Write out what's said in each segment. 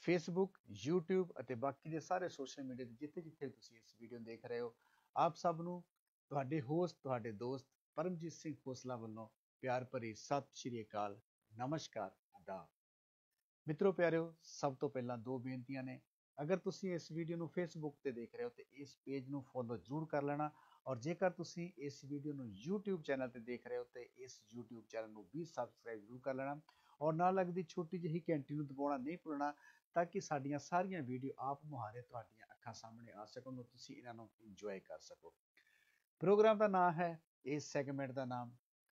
Facebook, YouTube ਅਤੇ ਬਾਕੀ ਦੇ ਸਾਰੇ ਸੋਸ਼ਲ ਮੀਡੀਆ ਤੇ ਜਿੱਥੇ-ਜਿੱਥੇ ਤੁਸੀਂ ਇਸ ਵੀਡੀਓ ਨੂੰ ਦੇਖ ਰਹੇ ਹੋ, ਆਪ ਸਭ ਨੂੰ ਤੁਹਾਡੇ ਹੋਸਟ, ਤੁਹਾਡੇ ਦੋਸਤ ਪਰਮਜੀਤ ਸਿੰਘ ਖੋਸਲਾ ਵੱਲੋਂ ਪਿਆਰ ਭਰੀ ਸਤਿ ਸ਼੍ਰੀ ਅਕਾਲ, ਨਮਸਕਾਰ, ਆਦਾਬ। ਮਿੱਤਰੋ ਪਿਆਰਿਓ, ਸਭ ਤੋਂ ਪਹਿਲਾਂ ਦੋ ਬੇਨਤੀਆਂ ਨੇ। ਅਗਰ ਤੁਸੀਂ ਇਸ ਵੀਡੀਓ ਨੂੰ ਫੇਸਬੁੱਕ ਤੇ ਦੇਖ ਰਹੇ ਹੋ ਤੇ ਇਸ ਪੇਜ ਨੂੰ ਫੋਲੋ ਜ਼ਰੂਰ ਕਰ ਲੈਣਾ, ਔਰ ਜੇਕਰ ਤੁਸੀਂ ਇਸ ਵੀਡੀਓ ਨੂੰ YouTube ਚੈਨਲ ਤੇ ਦੇਖ ਰਹੇ ਹੋ ਤੇ ਇਸ YouTube ਚੈਨਲ ਨੂੰ ਵੀ ਸਬਸਕ੍ਰਾਈਬ ਜ਼ਰੂਰ ਕਰ ਲੈਣਾ, ਔਰ ਨਾਲ ਲੱਗਦੀ ਛੋਟੀ ਜਿਹੀ ਘੰਟੀ ਨੂੰ ਦਬਾਉਣਾ ਨਹੀਂ ਭੁੱਲਣਾ, ਤਾਂ ਕਿ ਸਾਡੀਆਂ ਸਾਰੀਆਂ ਵੀਡੀਓ ਆਪ ਮੁਹਾਰੇ ਤੁਹਾਡੀਆਂ ਅੱਖਾਂ ਸਾਹਮਣੇ ਆ ਸਕਣ, ਤੁਸੀਂ ਇਹਨਾਂ ਨੂੰ ਇੰਜੋਏ ਕਰ ਸਕੋ। ਪ੍ਰੋਗਰਾਮ ਦਾ ਨਾਮ ਹੈ, ਇਸ ਸੈਗਮੈਂਟ ਦਾ ਨਾਮ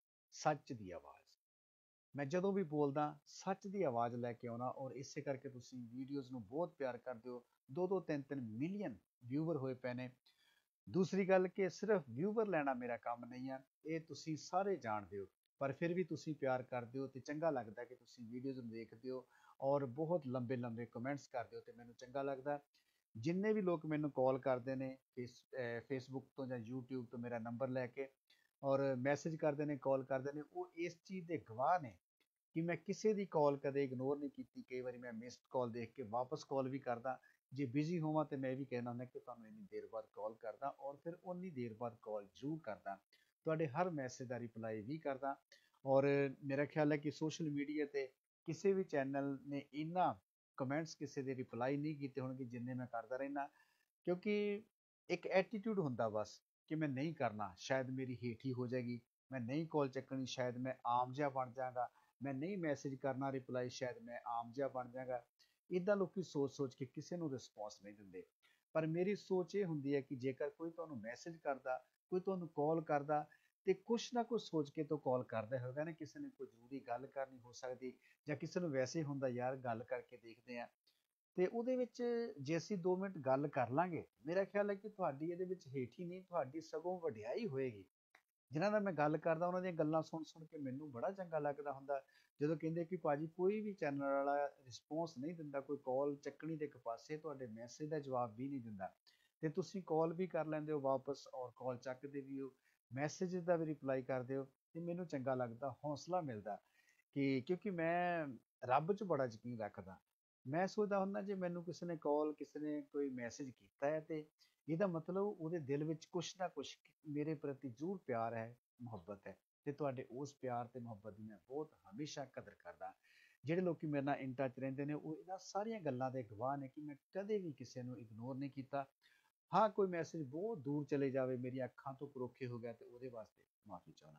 ਸੱਚ ਦੀ ਆਵਾਜ਼। ਮੈਂ ਜਦੋਂ ਵੀ ਬੋਲਦਾ ਸੱਚ ਦੀ ਆਵਾਜ਼ ਲੈ ਕੇ ਆਉਣਾ, ਔਰ ਇਸੇ ਕਰਕੇ ਤੁਸੀਂ ਵੀਡੀਓਜ਼ ਨੂੰ ਬਹੁਤ ਪਿਆਰ ਕਰਦੇ ਹੋ। 2-2 3-3 ਮਿਲੀਅਨ ਵਿਊਵਰ ਹੋਏ ਪਏ ਨੇ। ਦੂਸਰੀ ਗੱਲ ਕਿ ਸਿਰਫ ਵਿਊਵਰ ਲੈਣਾ ਮੇਰਾ ਕੰਮ ਨਹੀਂ ਹੈ, ਇਹ ਤੁਸੀਂ ਸਾਰੇ ਜਾਣਦੇ ਹੋ, ਪਰ ਫਿਰ ਵੀ ਤੁਸੀਂ ਪਿਆਰ ਕਰਦੇ ਹੋ ਤੇ ਚੰਗਾ ਲੱਗਦਾ ਕਿ ਤੁਸੀਂ ਵੀਡੀਓਜ਼ ਨੂੰ ਦੇਖਦੇ ਹੋ ਔਰ ਬਹੁਤ ਲੰਬੇ ਲੰਬੇ ਕਮੈਂਟਸ ਕਰਦੇ ਹੋ ਤੇ ਮੈਨੂੰ ਚੰਗਾ ਲੱਗਦਾ। ਜਿੰਨੇ ਵੀ ਲੋਕ ਮੈਨੂੰ ਕਾਲ ਕਰਦੇ ਨੇ ਫੇਸਬੁੱਕ ਤੋਂ ਜਾਂ YouTube ਤੋਂ ਮੇਰਾ ਨੰਬਰ ਲੈ ਕੇ, ਔਰ ਮੈਸੇਜ ਕਰਦੇ ਨੇ, ਕਾਲ ਕਰਦੇ ਨੇ, ਉਹ ਇਸ ਚੀਜ਼ ਦੇ ਗਵਾਹ ਨੇ ਕਿ ਮੈਂ ਕਿਸੇ ਦੀ ਕਾਲ ਕਦੇ ਇਗਨੋਰ ਨਹੀਂ ਕੀਤੀ। ਕਈ ਵਾਰੀ ਮੈਂ ਮਿਸਡ ਕਾਲ ਦੇਖ ਕੇ ਵਾਪਸ ਕਾਲ ਵੀ ਕਰਦਾ। ਜੇ ਬਿਜ਼ੀ ਹੋਵਾਂ ਤੇ ਮੈਂ ਵੀ ਕਹਿਣਾ ਹੁੰਦਾ ਕਿ ਤੁਹਾਨੂੰ ਇੰਨੀ ਦੇਰ ਬਾਅਦ ਕਾਲ ਕਰਦਾ, ਔਰ ਫਿਰ ਉਨੀ ਦੇਰ ਬਾਅਦ ਕਾਲ ਜ਼ਰੂਰ ਕਰਦਾ। ਤੁਹਾਡੇ ਹਰ ਮੈਸੇਜ ਦਾ ਰਿਪਲਾਈ ਵੀ ਕਰਦਾ। ਔਰ ਮੇਰਾ ਖਿਆਲ ਹੈ ਕਿ ਸੋਸ਼ਲ ਮੀਡੀਆ ਤੇ ਕਿਸੇ ਵੀ ਚੈਨਲ ਨੇ ਇੰਨਾ ਕਮੈਂਟਸ ਕਿਸੇ ਦੇ ਰਿਪਲਾਈ ਨਹੀਂ ਕੀਤੇ ਹੋਣਗੇ ਜਿੰਨੇ ਮੈਂ ਕਰਦਾ ਰਹਿਣਾ, ਕਿਉਂਕਿ ਇੱਕ ਐਟੀਟਿਊਡ ਹੁੰਦਾ ਬਸ ਕਿ ਮੈਂ ਨਹੀਂ ਕਰਨਾ, ਸ਼ਾਇਦ ਮੇਰੀ ਹੇਠੀ ਹੋ ਜਾਏਗੀ, ਮੈਂ ਨਹੀਂ ਕਾਲ ਚੱਕਣੀ, ਸ਼ਾਇਦ ਮੈਂ ਆਮ ਜਿਹਾ ਬਣ ਜਾਵਾਂਗਾ, ਮੈਂ ਨਹੀਂ ਮੈਸੇਜ ਕਰਨਾ ਰਿਪਲਾਈ, ਸ਼ਾਇਦ ਮੈਂ ਆਮ ਜਿਹਾ ਬਣ ਜਾਵਾਂਗਾ। ਇੱਦਾਂ ਲੋਕੀ ਸੋਚ ਕੇ ਕਿਸੇ ਨੂੰ ਰਿਸਪੌਂਸ ਨਹੀਂ ਦਿੰਦੇ। ਪਰ ਮੇਰੀ ਸੋਚ ਇਹ ਹੁੰਦੀ ਹੈ ਕਿ ਜੇਕਰ ਕੋਈ ਤੁਹਾਨੂੰ ਮੈਸੇਜ ਕਰਦਾ, ਕੋਈ ਤੁਹਾਨੂੰ ਕਾਲ ਕਰਦਾ, ਤੇ ਕੁਛ ਨਾ ਕੁਛ ਸੋਚ ਕੇ ਤੋਂ ਕਾਲ ਕਰਦਾ ਹੋਵੇਗਾ ਨਾ। ਕਿਸੇ ਨੇ ਕੋਈ ਜ਼ਰੂਰੀ ਗੱਲ ਕਰਨੀ ਹੋ ਸਕਦੀ, ਜਾਂ ਕਿਸੇ ਨੂੰ ਵੈਸੇ ਹੁੰਦਾ ਯਾਰ ਗੱਲ ਕਰਕੇ ਦੇਖਦੇ ਆ, ਤੇ ਉਹਦੇ ਵਿੱਚ ਜੇ ਅਸੀਂ 2 ਮਿੰਟ ਗੱਲ ਕਰ ਲਾਂਗੇ, ਮੇਰਾ ਖਿਆਲ ਹੈ ਕਿ ਤੁਹਾਡੀ ਇਹਦੇ ਵਿੱਚ ਹੇਠੀ ਨਹੀਂ, ਤੁਹਾਡੀ ਸਗੋਂ ਵਡਿਆਈ ਹੋਏਗੀ। ਜਿਨ੍ਹਾਂ ਨਾਲ ਮੈਂ ਗੱਲ ਕਰਦਾ ਉਹਨਾਂ ਦੀਆਂ ਗੱਲਾਂ ਸੁਣ ਸੁਣ ਕੇ ਮੈਨੂੰ ਬੜਾ ਚੰਗਾ ਲੱਗਦਾ ਹੁੰਦਾ। ਜਦੋਂ ਕਹਿੰਦੇ ਕਿ ਭਾਜੀ ਕੋਈ ਵੀ ਚੈਨਲ ਵਾਲਾ ਰਿਸਪੌਂਸ ਨਹੀਂ ਦਿੰਦਾ, ਕੋਈ ਕਾਲ ਚੱਕਣੀ ਦੇ ਇੱਕ ਪਾਸੇ, ਤੁਹਾਡੇ ਮੈਸੇਜ ਦਾ ਜਵਾਬ ਵੀ ਨਹੀਂ ਦਿੰਦਾ, ਤੇ ਤੁਸੀਂ ਕਾਲ ਵੀ ਕਰ ਲੈਂਦੇ ਹੋ ਵਾਪਸ, ਔਰ ਕਾਲ ਚੱਕਦੇ ਵੀ ਹੋ, ਮੈਸੇਜ ਦਾ ਵੀ ਰਿਪਲਾਈ ਕਰਦੇ ਹੋ, ਤੇ ਮੈਨੂੰ ਚੰਗਾ ਲੱਗਦਾ, ਹੌਸਲਾ ਮਿਲਦਾ। ਕਿ ਕਿਉਂਕਿ ਮੈਂ ਰੱਬ 'ਚ ਬੜਾ ਯਕੀਨ ਰੱਖਦਾ। ਮੈਂ ਸੋਚਦਾ ਹੁੰਦਾ ਜੇ ਮੈਨੂੰ ਕਿਸੇ ਨੇ ਕਾਲ, ਕਿਸੇ ਨੇ ਕੋਈ ਮੈਸੇਜ ਕੀਤਾ ਹੈ, ਤੇ ਇਹਦਾ ਮਤਲਬ ਉਹਦੇ ਦਿਲ ਵਿੱਚ ਕੁਛ ਨਾ ਕੁਛ ਮੇਰੇ ਪ੍ਰਤੀ ਜ਼ਰੂਰ ਪਿਆਰ ਹੈ, ਮੁਹੱਬਤ ਹੈ, ਤੇ ਤੁਹਾਡੇ ਉਸ ਪਿਆਰ ਤੇ ਮੁਹੱਬਤ ਦੀ ਮੈਂ ਬਹੁਤ ਹਮੇਸ਼ਾ ਕਦਰ ਕਰਦਾ। ਜਿਹੜੇ ਲੋਕੀ ਮੇਰੇ ਨਾਲ ਇਨ ਟੱਚ ਰਹਿੰਦੇ ਨੇ, ਉਹ ਇਹਨਾਂ ਸਾਰੀਆਂ ਗੱਲਾਂ ਦੇ ਗਵਾਹ ਨੇ ਕਿ ਮੈਂ ਕਦੇ ਵੀ ਕਿਸੇ ਨੂੰ ਇਗਨੋਰ ਨਹੀਂ ਕੀਤਾ। ਹਾਂ, ਕੋਈ ਮੈਸੇਜ ਬਹੁਤ ਦੂਰ ਚਲੇ ਜਾਵੇ, ਮੇਰੀਆਂ ਅੱਖਾਂ ਤੋਂ ਪਰੋਖੇ ਹੋ ਗਿਆ, ਤੇ ਉਹਦੇ ਵਾਸਤੇ ਮਾਫੀ ਚਾਹੁੰਦਾ।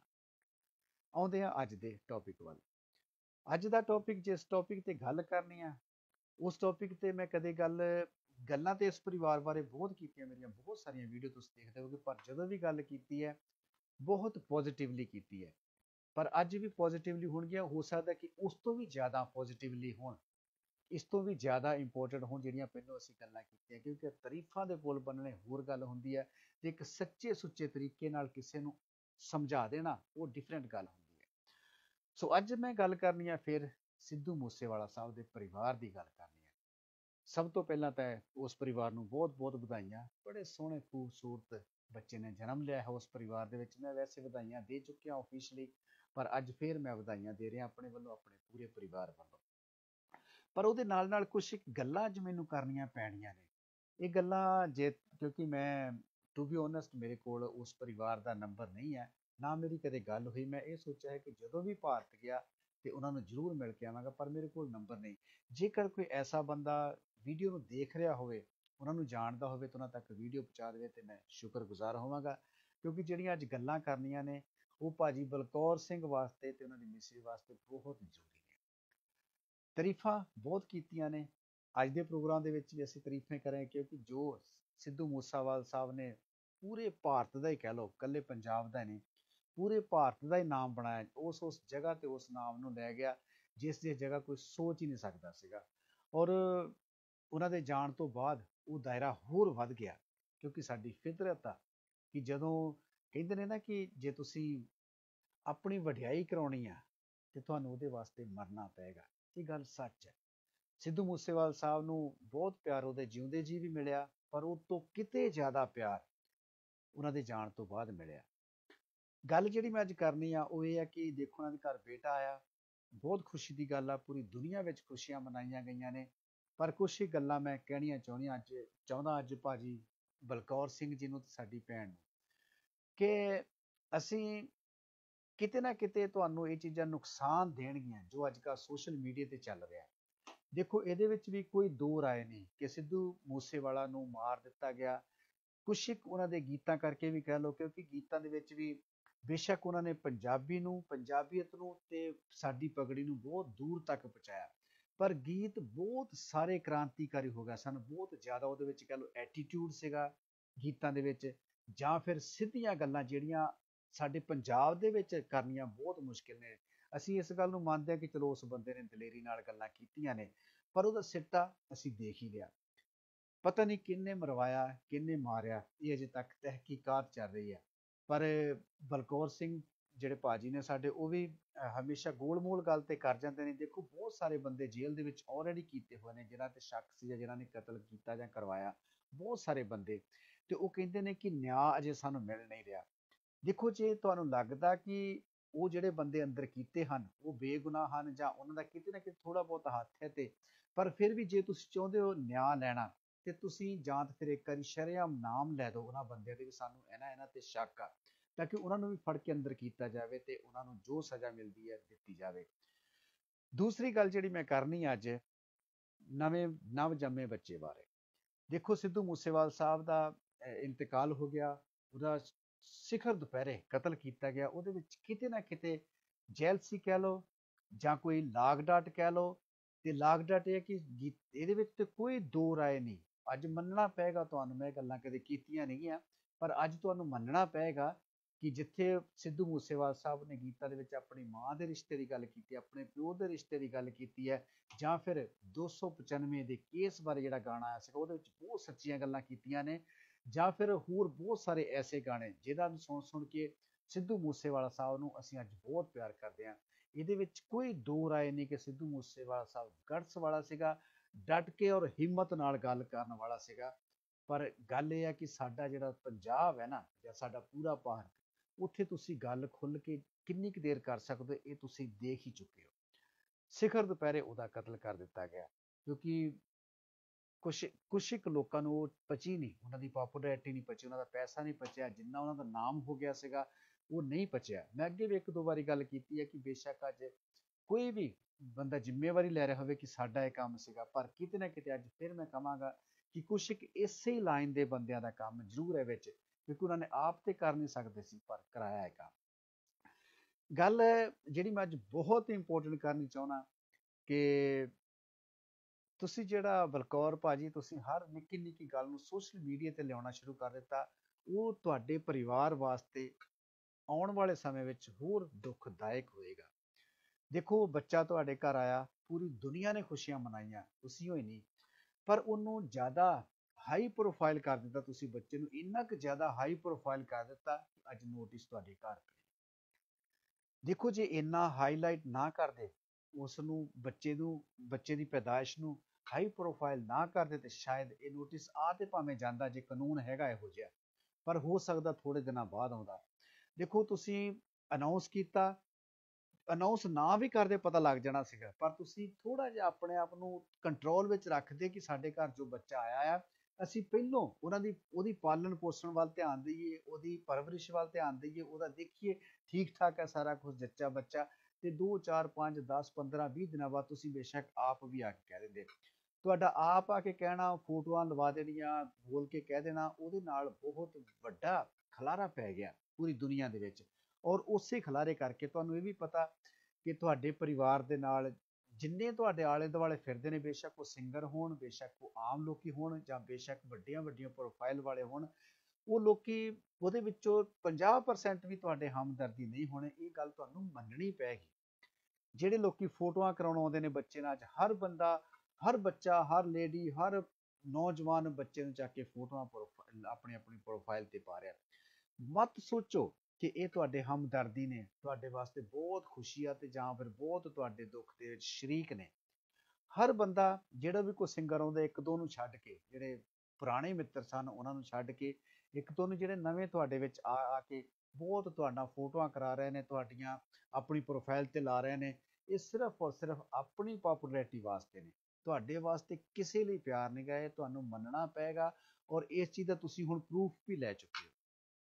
ਆਉਂਦੇ ਆ ਅੱਜ ਦੇ ਟੌਪਿਕ ਵੱਲ। ਅੱਜ ਦਾ ਟੌਪਿਕ, ਜਿਸ ਟੌਪਿਕ ਤੇ ਗੱਲ ਕਰਨੀ ਆ, ਉਸ ਟੌਪਿਕ ਤੇ ਮੈਂ ਕਦੇ ਗੱਲਾਂ ਤੇ ਇਸ ਪਰਿਵਾਰ ਬਾਰੇ ਬਹੁਤ ਕੀਤੀਆਂ, ਮੇਰੀਆਂ ਬਹੁਤ ਸਾਰੀਆਂ ਵੀਡੀਓ ਤੁਸੀਂ ਦੇਖਦੇ ਹੋਗੇ, ਪਰ ਜਦੋਂ ਵੀ ਗੱਲ ਕੀਤੀ ਹੈ ਬਹੁਤ ਪੋਜ਼ਿਟਿਵਲੀ ਕੀਤੀ ਹੈ। ਪਰ ਅੱਜ ਵੀ ਪੋਜ਼ਿਟਿਵਲੀ ਹੋਣਗੀਆਂ, ਹੋ ਸਕਦਾ ਕਿ ਉਸ ਤੋਂ ਵੀ ਜ਼ਿਆਦਾ ਪੋਜ਼ਿਟਿਵਲੀ ਹੋਣ, ਇਸ ਤੋਂ ਵੀ ਜ਼ਿਆਦਾ ਇੰਪੋਰਟੈਂਟ ਹੋਣ ਜਿਹੜੀਆਂ ਪਹਿਲਾਂ ਅਸੀਂ ਗੱਲਾਂ ਕੀਤੀਆਂ। ਕਿਉਂਕਿ ਤਾਰੀਫਾਂ ਦੇ ਪੁੱਲ ਬੰਨਣੇ ਹੋਰ ਗੱਲ ਹੁੰਦੀ ਹੈ, ਤੇ ਇੱਕ ਸੱਚੇ ਸੁੱਚੇ ਤਰੀਕੇ ਨਾਲ ਕਿਸੇ ਨੂੰ ਸਮਝਾ ਦੇਣਾ ਉਹ ਡਿਫਰੈਂਟ ਗੱਲ ਹੁੰਦੀ ਹੈ। ਸੋ ਅੱਜ ਮੈਂ ਗੱਲ ਕਰਨੀ ਹੈ ਫਿਰ ਸਿੱਧੂ ਮੂਸੇਵਾਲਾ ਸਾਹਿਬ ਦੇ ਪਰਿਵਾਰ ਦੀ ਗੱਲ ਕਰਨੀ ਹੈ। ਸਭ ਤੋਂ ਪਹਿਲਾਂ ਤਾਂ ਉਸ ਪਰਿਵਾਰ ਨੂੰ ਬਹੁਤ ਬਹੁਤ ਵਧਾਈਆਂ। ਬੜੇ ਸੋਹਣੇ ਖੂਬਸੂਰਤ ਬੱਚੇ ਨੇ ਜਨਮ ਲਿਆ ਹੈ ਉਸ ਪਰਿਵਾਰ ਦੇ ਵਿੱਚ। ਮੈਂ ਵੈਸੇ ਵਧਾਈਆਂ ਦੇ ਚੁੱਕਿਆ ਆਫੀਸ਼ੀਅਲੀ, ਪਰ ਅੱਜ ਫਿਰ ਮੈਂ ਵਧਾਈਆਂ ਦੇ ਰਿਹਾ ਆਪਣੇ ਵੱਲੋਂ, ਆਪਣੇ ਪੂਰੇ ਪਰਿਵਾਰ ਵੱਲੋਂ। ਪਰ ਉਹਦੇ ਨਾਲ ਨਾਲ ਕੁਛ ਗੱਲਾਂ ਅੱਜ ਮੈਨੂੰ ਕਰਨੀਆਂ ਪੈਣੀਆਂ ਨੇ। ਇਹ ਗੱਲਾਂ ਕਿਉਂਕਿ ਮੈਂ ਟੂ ਬੀ ਓਨੈਸਟ, ਮੇਰੇ ਕੋਲ ਉਸ ਪਰਿਵਾਰ ਦਾ ਨੰਬਰ ਨਹੀਂ ਹੈ, ਨਾ ਮੇਰੀ ਕਦੇ ਗੱਲ ਹੋਈ। ਮੈਂ ਇਹ ਸੋਚਿਆ ਹੈ ਕਿ ਜਦੋਂ ਵੀ ਭਾਰਤ ਗਿਆ ਤੇ ਉਹਨਾਂ ਨੂੰ ਜ਼ਰੂਰ ਮਿਲ ਕੇ ਆਵਾਂਗਾ, ਪਰ ਮੇਰੇ ਕੋਲ ਨੰਬਰ ਨਹੀਂ। ਜੇਕਰ ਕੋਈ ਐਸਾ ਬੰਦਾ ਵੀਡੀਓ ਨੂੰ ਦੇਖ ਰਿਹਾ ਹੋਵੇ, ਉਹਨਾਂ ਨੂੰ ਜਾਣਦਾ ਹੋਵੇ, ਤਾਂ ਉਹਨਾਂ ਤੱਕ ਵੀਡੀਓ ਪਹੁੰਚਾ ਦੇਵੇ ਤੇ ਮੈਂ ਸ਼ੁਕਰਗੁਜ਼ਾਰ ਹੋਵਾਂਗਾ। ਕਿਉਂਕਿ ਜਿਹੜੀਆਂ ਅੱਜ ਗੱਲਾਂ ਕਰਨੀਆਂ ਨੇ, ਉਹ ਭਾਜੀ ਬਲਕੌਰ ਸਿੰਘ ਵਾਸਤੇ ਤੇ ਉਹਨਾਂ ਦੀ ਮਿਸਿਸ ਵਾਸਤੇ ਬਹੁਤ ਜ਼ਰੂਰੀ ਨੇ। ਤਾਰੀਫਾਂ ਬਹੁਤ ਕੀਤੀਆਂ ਨੇ, ਅੱਜ ਦੇ ਪ੍ਰੋਗਰਾਮ ਦੇ ਵਿੱਚ ਵੀ ਅਸੀਂ ਤਾਰੀਫਾਂ ਕਰਾਂਗੇ, ਕਿਉਂਕਿ ਜੋ ਸਿੱਧੂ ਮੂਸੇਵਾਲਾ ਸਾਹਿਬ ਨੇ ਪੂਰੇ ਭਾਰਤ ਦਾ ਹੀ ਕਹਿ ਲਓ, ਇਕੱਲੇ ਪੰਜਾਬ ਦਾ ਨਹੀਂ, ਪੂਰੇ ਭਾਰਤ ਦਾ ਹੀ ਨਾਮ ਬਣਾਇਆ। ਉਸ ਜਗ੍ਹਾ ਤੇ ਉਸ ਨਾਮ ਨੂੰ ਲੈ ਗਿਆ ਜਿਸ ਦੀ ਜਗ੍ਹਾ ਕੋਈ ਸੋਚ ਹੀ ਨਹੀਂ ਸਕਦਾ ਸੀਗਾ। ਔਰ ਉਹਨਾਂ ਦੇ ਜਾਣ ਤੋਂ ਬਾਅਦ ਉਹ ਦਾਇਰਾ ਹੋਰ ਵੱਧ ਗਿਆ, ਕਿਉਂਕਿ ਸਾਡੀ ਫਿਤਰਤ ਆ ਕਿ ਜਦੋਂ ਕਹਿੰਦੇ ਨੇ ਨਾ ਕਿ ਜੇ ਤੁਸੀਂ ਆਪਣੀ ਵਡਿਆਈ ਕਰਾਉਣੀ ਆ ਤੇ ਤੁਹਾਨੂੰ ਉਹਦੇ ਵਾਸਤੇ ਮਰਨਾ ਪਏਗਾ। ਇਹ ਗੱਲ ਸੱਚ ਹੈ। ਸਿੱਧੂ ਮੂਸੇਵਾਲਾ ਸਾਹਿਬ ਨੂੰ ਬਹੁਤ ਪਿਆਰ ਉਹਦੇ ਜਿਉਂਦੇ ਜੀ ਵੀ ਮਿਲਿਆ, ਪਰ ਉਹ ਤੋਂ ਕਿਤੇ ਜ਼ਿਆਦਾ ਪਿਆਰ ਉਹਨਾਂ ਦੇ ਜਾਣ ਤੋਂ ਬਾਅਦ ਮਿਲਿਆ। ਗੱਲ ਜਿਹੜੀ ਮੈਂ ਅੱਜ ਕਰਨੀ ਆ ਉਹ ਇਹ ਹੈ ਕਿ ਦੇਖੋ, ਉਹਨਾਂ ਦੇ ਘਰ ਬੇਟਾ ਆਇਆ, ਬਹੁਤ ਖੁਸ਼ੀ ਦੀ ਗੱਲ ਆ। ਪੂਰੀ ਦੁਨੀਆ ਵਿੱਚ ਖੁਸ਼ੀਆਂ ਮਨਾਈਆਂ ਗਈਆਂ ਨੇ। ਪਰ ਕੁਛ ਹੀ ਗੱਲਾਂ ਮੈਂ ਕਹਿਣੀਆਂ ਚਾਹੁੰਦਾ ਅੱਜ ਭਾਜੀ ਬਲਕੌਰ ਸਿੰਘ ਜੀ ਨੂੰ ਤੇ ਸਾਡੀ ਭੈਣ ਨੂੰ, ਕਿ ਅਸੀਂ ਕਿਤੇ ਨਾ ਕਿਤੇ ਤੁਹਾਨੂੰ ਇਹ ਚੀਜ਼ਾਂ ਨੁਕਸਾਨ ਦੇਣਗੀਆਂ ਜੋ ਅੱਜ ਕੱਲ੍ਹ ਸੋਸ਼ਲ ਮੀਡੀਆ ਤੇ ਚੱਲ ਰਿਹਾ। ਦੇਖੋ ਇਹਦੇ ਵਿੱਚ ਵੀ ਕੋਈ ਦੋ ਰਾਏ ਨਹੀਂ ਕਿ ਸਿੱਧੂ ਮੂਸੇਵਾਲਾ ਨੂੰ ਮਾਰ ਦਿੱਤਾ ਗਿਆ, ਕੁਛ ਇੱਕ ਉਹਨਾਂ ਦੇ ਗੀਤਾਂ ਕਰਕੇ ਵੀ ਕਹਿ ਲਓ, ਕਿਉਂਕਿ ਗੀਤਾਂ ਦੇ ਵਿੱਚ ਵੀ ਬੇਸ਼ੱਕ ਉਹਨਾਂ ਨੇ ਪੰਜਾਬੀ ਨੂੰ, ਪੰਜਾਬੀਅਤ ਨੂੰ ਤੇ ਸਾਡੀ ਪਗੜੀ ਨੂੰ ਬਹੁਤ ਦੂਰ ਤੱਕ ਪਹੁੰਚਾਇਆ, ਪਰ ਗੀਤ ਬਹੁਤ ਸਾਰੇ ਕ੍ਰਾਂਤੀਕਾਰੀ ਹੋ ਗਏ ਸਨ। ਬਹੁਤ ਜ਼ਿਆਦਾ ਉਹਦੇ ਵਿੱਚ ਕਹਿ ਲਓ ਐਟੀਟਿਊਡ ਸੀਗਾ ਗੀਤਾਂ ਦੇ ਵਿੱਚ, ਜਾਂ ਫਿਰ ਸਿੱਧੀਆਂ ਗੱਲਾਂ ਜਿਹੜੀਆਂ ਸਾਡੇ ਪੰਜਾਬ ਦੇ ਵਿੱਚ ਕਰਨੀਆਂ ਬਹੁਤ ਮੁਸ਼ਕਿਲ ਨੇ। ਅਸੀਂ ਇਸ ਗੱਲ ਨੂੰ ਮੰਨਦੇ ਹਾਂ ਕਿ ਚਲੋ ਉਸ ਬੰਦੇ ਨੇ ਦਲੇਰੀ ਨਾਲ ਗੱਲਾਂ ਕੀਤੀਆਂ ਨੇ, ਪਰ ਉਹਦਾ ਸਿੱਟਾ ਅਸੀਂ ਦੇਖ ਹੀ ਲਿਆ। ਪਤਾ ਨਹੀਂ ਕਿਹਨੇ ਮਰਵਾਇਆ ਕਿਹਨੇ ਮਾਰਿਆ, ਇਹ ਅਜੇ ਤੱਕ ਤਹਿਕੀਕਾਤ ਚੱਲ ਰਹੀ ਹੈ। ਪਰ ਬਲਕੌਰ ਸਿੰਘ ਜਿਹੜੇ ਭਾਜੀ ਨੇ ਸਾਡੇ, ਉਹ ਵੀ ਹਮੇਸ਼ਾ ਗੋਲ ਮੋਲ ਗੱਲ ਤੇ ਕਰ ਜਾਂਦੇ ਨੇ। ਦੇਖੋ ਬਹੁਤ ਸਾਰੇ ਬੰਦੇ ਜੇਲ੍ਹ ਦੇ ਵਿੱਚ ਆਲਰੇਡੀ ਕੀਤੇ ਹੋਏ ਨੇ ਜਿਨ੍ਹਾਂ ਤੇ ਸ਼ੱਕ ਸੀ ਜਾਂ ਜਿਨ੍ਹਾਂ ਨੇ ਕਤਲ ਕੀਤਾ ਜਾਂ ਕਰਵਾਇਆ, ਬਹੁਤ ਸਾਰੇ ਬੰਦੇ, ਤੇ ਉਹ ਕਹਿੰਦੇ ਨੇ ਕਿ ਨਿਆਂ ਅਜੇ ਸਾਨੂੰ ਮਿਲ ਨਹੀਂ ਰਿਹਾ। ਦੇਖੋ ਜੇ ਤੁਹਾਨੂੰ ਲੱਗਦਾ ਕਿ ਉਹ ਜਿਹੜੇ ਬੰਦੇ ਅੰਦਰ ਕੀਤੇ ਹਨ ਉਹ ਬੇਗੁਨਾਹ ਹਨ ਜਾਂ ਉਹਨਾਂ ਦਾ ਕਿਤੇ ਨਾ ਕਿਤੇ ਥੋੜਾ ਬਹੁਤ ਹੱਥ ਹੈ, ਤੇ ਪਰ ਫਿਰ ਵੀ ਜੇ ਤੁਸੀਂ ਚਾਹੁੰਦੇ ਹੋ ਨਿਆਂ ਲੈਣਾ, ਤੇ ਤੁਸੀਂ ਜਾਂ ਤਾਂ ਫਿਰ ਇੱਕ ਵਾਰੀ ਸ਼ਰੇਆਮ ਨਾਮ ਲੈ ਦਿਓ ਉਹਨਾਂ ਬੰਦਿਆਂ ਦੇ ਵੀ ਸਾਨੂੰ ਇਹਨਾਂ ਤੇ ਸ਼ੱਕ ਆ, ਤਾਂ ਕਿ ਉਹਨਾਂ ਨੂੰ ਵੀ ਫੜ ਕੇ ਅੰਦਰ ਕੀਤਾ ਜਾਵੇ ਤੇ ਉਹਨਾਂ ਨੂੰ ਜੋ ਸਜ਼ਾ ਮਿਲਦੀ ਹੈ ਦਿੱਤੀ ਜਾਵੇ। ਦੂਸਰੀ ਗੱਲ ਜਿਹੜੀ ਮੈਂ ਕਰਨੀ ਅੱਜ ਨਵ ਜੰਮੇ ਬੱਚੇ ਬਾਰੇ। ਦੇਖੋ ਸਿੱਧੂ ਮੂਸੇਵਾਲ ਸਾਹਿਬ ਦਾ ਇੰਤਕਾਲ ਹੋ ਗਿਆ, ਉਹਦਾ ਸਿਖਰ ਦੁਪਹਿਰੇ ਕਤਲ ਕੀਤਾ ਗਿਆ, ਉਹਦੇ ਵਿੱਚ ਕਿਤੇ ਨਾ ਕਿਤੇ ਜੈਲਸੀ ਕਹਿ ਲਓ ਜਾਂ ਕੋਈ ਲਾਗ ਡਾਟ ਕਹਿ ਲਓ, ਤੇ ਲਾਗ ਡਾਟ ਇਹ ਕਿ ਇਹਦੇ ਵਿੱਚ ਤੇ ਕੋਈ ਦੋ ਰਾਏ ਨਹੀਂ। ਅੱਜ ਮੰਨਣਾ ਪਏਗਾ ਤੁਹਾਨੂੰ, ਮੈਂ ਗੱਲਾਂ ਕਦੇ ਕੀਤੀਆਂ ਨਹੀਂ ਗੀਆਂ, ਪਰ ਅੱਜ ਤੁਹਾਨੂੰ ਮੰਨਣਾ ਪਏਗਾ ਕਿ ਜਿੱਥੇ ਸਿੱਧੂ ਮੂਸੇਵਾਲ ਸਾਹਿਬ ਨੇ ਗੀਤਾਂ ਦੇ ਵਿੱਚ ਆਪਣੀ ਮਾਂ ਦੇ ਰਿਸ਼ਤੇ ਦੀ ਗੱਲ ਕੀਤੀ, ਆਪਣੇ ਪਿਓ ਦੇ ਰਿਸ਼ਤੇ ਦੀ ਗੱਲ ਕੀਤੀ ਹੈ, ਜਾਂ ਫਿਰ 295 ਦੇ ਕੇਸ ਬਾਰੇ ਜਿਹੜਾ ਗਾਣਾ ਆਇਆ ਸੀਗਾ ਉਹਦੇ ਵਿੱਚ ਬਹੁਤ ਸੱਚੀਆਂ ਗੱਲਾਂ ਕੀਤੀਆਂ ਨੇ, ਜਾਂ ਫਿਰ ਹੋਰ ਬਹੁਤ ਸਾਰੇ ਐਸੇ ਗਾਣੇ ਜਿਹਦਾ ਨੂੰ ਸੁਣ ਸੁਣ ਕੇ ਸਿੱਧੂ ਮੂਸੇਵਾਲਾ ਸਾਹਿਬ ਨੂੰ ਅਸੀਂ ਅੱਜ ਬਹੁਤ ਪਿਆਰ ਕਰਦੇ ਹਾਂ। ਇਹਦੇ ਵਿੱਚ ਕੋਈ ਦੋ ਰਾਏ ਨਹੀਂ ਕਿ ਸਿੱਧੂ ਮੂਸੇਵਾਲਾ ਸਾਹਿਬ ਗਟਸ ਵਾਲਾ ਸੀਗਾ, ਡਟ ਕੇ ਔਰ ਹਿੰਮਤ ਨਾਲ ਗੱਲ ਕਰਨ ਵਾਲਾ ਸੀਗਾ। ਪਰ ਗੱਲ ਇਹ ਹੈ ਕਿ ਸਾਡਾ ਜਿਹੜਾ ਪੰਜਾਬ ਹੈ ਨਾ, ਜਾਂ ਸਾਡਾ ਪੂਰਾ ਭਾਰਤ, ਉੱਥੇ ਤੁਸੀਂ ਗੱਲ ਖੁੱਲ੍ਹ ਕੇ ਕਿੰਨੀ ਕੁ ਦੇਰ ਕਰ ਸਕਦੇ ਹੋ ਇਹ ਤੁਸੀਂ ਦੇਖ ਹੀ ਚੁੱਕੇ ਹੋ। ਸਿਖਰ ਦੁਪਹਿਰੇ ਉਹਦਾ ਕਤਲ ਕਰ ਦਿੱਤਾ ਗਿਆ ਕਿਉਂਕਿ ਕੁਛ ਇੱਕ ਲੋਕਾਂ ਨੂੰ ਉਹ ਪਚੀ ਨਹੀਂ, ਉਹਨਾਂ ਦੀ ਪੋਪੂਲੈਰਿਟੀ ਨਹੀਂ ਪਚੀ, ਉਹਨਾਂ ਦਾ ਪੈਸਾ ਨਹੀਂ ਪਚਿਆ, ਜਿੰਨਾ ਉਹਨਾਂ ਦਾ ਨਾਮ ਹੋ ਗਿਆ ਸੀਗਾ ਉਹ ਨਹੀਂ ਪਚਿਆ। ਮੈਂ ਅੱਗੇ ਵੀ ਇੱਕ ਦੋ ਵਾਰੀ ਗੱਲ ਕੀਤੀ ਹੈ ਕਿ ਬੇਸ਼ੱਕ ਅੱਜ ਕੋਈ ਵੀ ਬੰਦਾ ਜ਼ਿੰਮੇਵਾਰੀ ਲੈ ਰਿਹਾ ਹੋਵੇ ਕਿ ਸਾਡਾ ਇਹ ਕੰਮ ਸੀਗਾ, ਪਰ ਕਿਤੇ ਨਾ ਕਿਤੇ ਅੱਜ ਫਿਰ ਮੈਂ ਕਹਾਂਗਾ ਕਿ ਕੁਛ ਇੱਕ ਇਸੇ ਲਾਈਨ ਦੇ ਬੰਦਿਆਂ ਦਾ ਕੰਮ ਜ਼ਰੂਰ ਹੈ ਵਿੱਚ, ਕਿਉਂਕਿ ਉਹਨਾਂ ਨੇ ਆਪ ਤੇ ਕਰ ਨਹੀਂ ਸਕਦੇ ਸੀ ਪਰ ਕਰਾਇਆ ਹੈ ਕੰਮ। ਗੱਲ ਜਿਹੜੀ ਮੈਂ ਅੱਜ ਬਹੁਤ ਇੰਪੋਰਟੈਂਟ ਕਰਨੀ ਚਾਹੁੰਦਾ ਕਿ ਤੁਸੀਂ ਜਿਹੜਾ ਬਲਕੌਰ ਭਾਜੀ, ਤੁਸੀਂ ਹਰ ਨਿੱਕੀ ਨਿੱਕੀ ਗੱਲ ਨੂੰ ਸੋਸ਼ਲ ਮੀਡੀਆ ਤੇ ਲਿਆਉਣਾ ਸ਼ੁਰੂ ਕਰ ਦਿੱਤਾ, ਉਹ ਤੁਹਾਡੇ ਪਰਿਵਾਰ ਵਾਸਤੇ ਆਉਣ ਵਾਲੇ ਸਮੇਂ ਵਿੱਚ ਹੋਰ ਦੁਖਦਾਇਕ ਹੋਏਗਾ। ਦੇਖੋ ਬੱਚਾ ਤੁਹਾਡੇ ਘਰ ਆਇਆ, ਪੂਰੀ ਦੁਨੀਆ ਨੇ ਖੁਸ਼ੀਆਂ ਮਨਾਈਆਂ, ਤੁਸੀਂ ਹੋਈ ਨਹੀਂ, ਪਰ ਉਹਨੂੰ ਜ਼ਿਆਦਾ ਹਾਈ ਪ੍ਰੋਫਾਈਲ ਕਰ ਦਿੱਤਾ ਤੁਸੀਂ, ਬੱਚੇ ਨੂੰ ਇੰਨਾ ਕੁ ਜ਼ਿਆਦਾ ਹਾਈ ਪ੍ਰੋਫਾਈਲ ਕਰ ਦਿੱਤਾ ਕਿ ਅੱਜ ਨੋਟਿਸ ਤੁਹਾਡੇ ਘਰ ਪਿਆ। ਦੇਖੋ ਜੇ ਇੰਨਾ ਹਾਈਲਾਈਟ ਨਾ ਕਰਦੇ ਉਸ ਨੂੰ, ਬੱਚੇ ਦੀ ਪੈਦਾਇਸ਼ ਨੂੰ ਹਾਈ ਪ੍ਰੋਫਾਈਲ ਨਾ ਕਰਦੇ, ਤੇ ਸ਼ਾਇਦ ਇਹ ਨੋਟਿਸ ਆ ਤੇ ਭਾਵੇਂ ਜਾਂਦਾ ਜੇ ਕਾਨੂੰਨ ਹੈਗਾ ਇਹੋ ਜਿਹਾ, ਪਰ ਹੋ ਸਕਦਾ ਥੋੜੇ ਦਿਨਾਂ ਬਾਅਦ ਆਉਂਦਾ। ਦੇਖੋ ਤੁਸੀਂ ਅਨਾਉਂਸ ਕੀਤਾ, ਅਨਾਉਂਸ ਨਾ ਵੀ ਕਰਦੇ ਪਤਾ ਲੱਗ ਜਾਣਾ ਸੀਗਾ, ਪਰ ਤੁਸੀਂ ਥੋੜਾ ਜਿਹਾ ਆਪਣੇ ਆਪ ਨੂੰ ਕੰਟਰੋਲ ਵਿੱਚ ਰੱਖਦੇ ਕਿ ਸਾਡੇ ਘਰ ਜੋ ਬੱਚਾ ਆਇਆ ਆ, ਅਸੀਂ ਪਹਿਲੋਂ ਉਹਦੀ ਪਾਲਣ ਪੋਸ਼ਣ ਵੱਲ ਧਿਆਨ ਦਈਏ, ਉਹਦੀ ਪਰਵਰਿਸ਼ ਵੱਲ ਧਿਆਨ ਦਈਏ, ਉਹਦਾ ਦੇਖੀਏ ਠੀਕ ਠਾਕ ਹੈ ਸਾਰਾ ਕੁਝ ਜੱਚਾ ਬੱਚਾ, ਤੇ 2 4 5 10 15 20 ਦਿਨਾਂ ਬਾਅਦ ਤੁਸੀਂ ਬੇਸ਼ੱਕ ਆਪ ਵੀ ਆ ਕੇ ਕਹਿ ਦਿੰਦੇ। ਤੁਹਾਡਾ ਆਪ ਆ ਕੇ ਕਹਿਣਾ, ਫੋਟੋਆਂ ਲਵਾ ਦੇਣੀਆਂ, ਬੋਲ ਕੇ ਕਹਿ ਦੇਣਾ, ਉਹਦੇ ਨਾਲ ਬਹੁਤ ਵੱਡਾ ਖਲਾਰਾ ਪੈ ਗਿਆ ਪੂਰੀ ਦੁਨੀਆ ਦੇ ਵਿੱਚ। ਔਰ ਉਸੇ ਖਲਾਰੇ ਕਰਕੇ ਤੁਹਾਨੂੰ ਇਹ ਵੀ ਪਤਾ ਕਿ ਤੁਹਾਡੇ ਪਰਿਵਾਰ ਦੇ ਨਾਲ ਜਿੰਨੇ ਤੁਹਾਡੇ ਆਲੇ ਦੁਆਲੇ ਫਿਰਦੇ ਨੇ, ਬੇਸ਼ੱਕ ਉਹ ਸਿੰਗਰ ਹੋਣ, ਬੇਸ਼ੱਕ ਉਹ ਆਮ ਲੋਕੀ ਹੋਣ, ਜਾਂ ਬੇਸ਼ੱਕ ਵੱਡੀਆਂ ਵੱਡੀਆਂ ਪ੍ਰੋਫਾਈਲ ਵਾਲੇ ਹੋਣ, ਉਹ ਲੋਕੀ ਉਹਦੇ ਵਿੱਚੋਂ 50% ਵੀ ਤੁਹਾਡੇ ਹਮਦਰਦੀ ਨਹੀਂ ਹੋਣੇ। ਇਹ ਗੱਲ ਤੁਹਾਨੂੰ ਮੰਨਣੀ ਪਏਗੀ। ਜਿਹੜੇ ਲੋਕੀ ਫੋਟੋਆਂ ਕਰਾਉਣ ਆਉਂਦੇ ਨੇ ਬੱਚੇ ਨਾਲ, ਅੱਜ ਹਰ ਬੰਦਾ, ਹਰ ਬੱਚਾ, ਹਰ ਲੇਡੀ, ਹਰ ਨੌਜਵਾਨ ਬੱਚੇ ਨੂੰ ਚੱਕ ਕੇ ਫੋਟੋਆਂ ਆਪਣੀ ਆਪਣੀ ਪ੍ਰੋਫਾਈਲ ਤੇ ਪਾ ਰਿਹਾ। ਮਤ ਸੋਚੋ ਕਿ ਇਹ ਤੁਹਾਡੇ ਹਮਦਰਦੀ ਨੇ, ਤੁਹਾਡੇ ਵਾਸਤੇ ਬਹੁਤ ਖੁਸ਼ੀ ਆ, ਤੇ ਜਾਂ ਫਿਰ ਬਹੁਤ ਤੁਹਾਡੇ ਦੁੱਖ ਦੇ ਵਿੱਚ ਸ਼ਰੀਕ ਨੇ। ਹਰ ਬੰਦਾ ਜਿਹੜਾ ਵੀ ਕੋਈ ਸਿੰਗਰ ਆਉਂਦਾ, ਇੱਕ ਦੋ ਨੂੰ ਛੱਡ ਕੇ, ਜਿਹੜੇ ਪੁਰਾਣੇ ਮਿੱਤਰ ਸਨ ਉਹਨਾਂ ਨੂੰ ਛੱਡ ਕੇ, ਇੱਕ ਦੋ ਨੂੰ ਜਿਹੜੇ ਨਵੇਂ ਤੁਹਾਡੇ ਵਿੱਚ ਆ ਕੇ ਬਹੁਤ ਤੁਹਾਡਾ ਫੋਟੋਆਂ ਕਰਾ ਰਹੇ ਨੇ, ਤੁਹਾਡੀਆਂ ਆਪਣੀ ਪ੍ਰੋਫਾਈਲ ਤੇ ਲਾ ਰਹੇ ਨੇ, ਇਹ ਸਿਰਫ ਔਰ ਸਿਰਫ ਆਪਣੀ ਪੋਪੂਲੈਰਿਟੀ ਵਾਸਤੇ ਨੇ। ਤੁਹਾਡੇ ਵਾਸਤੇ ਕਿਸੇ ਲਈ ਪਿਆਰ ਨਹੀਂ ਗਾ, ਇਹ ਤੁਹਾਨੂੰ ਮੰਨਣਾ ਪਏਗਾ। ਔਰ ਇਸ ਚੀਜ਼ ਦਾ ਤੁਸੀਂ ਹੁਣ ਪ੍ਰੂਫ ਵੀ ਲੈ ਚੁੱਕੇ ਹੋ।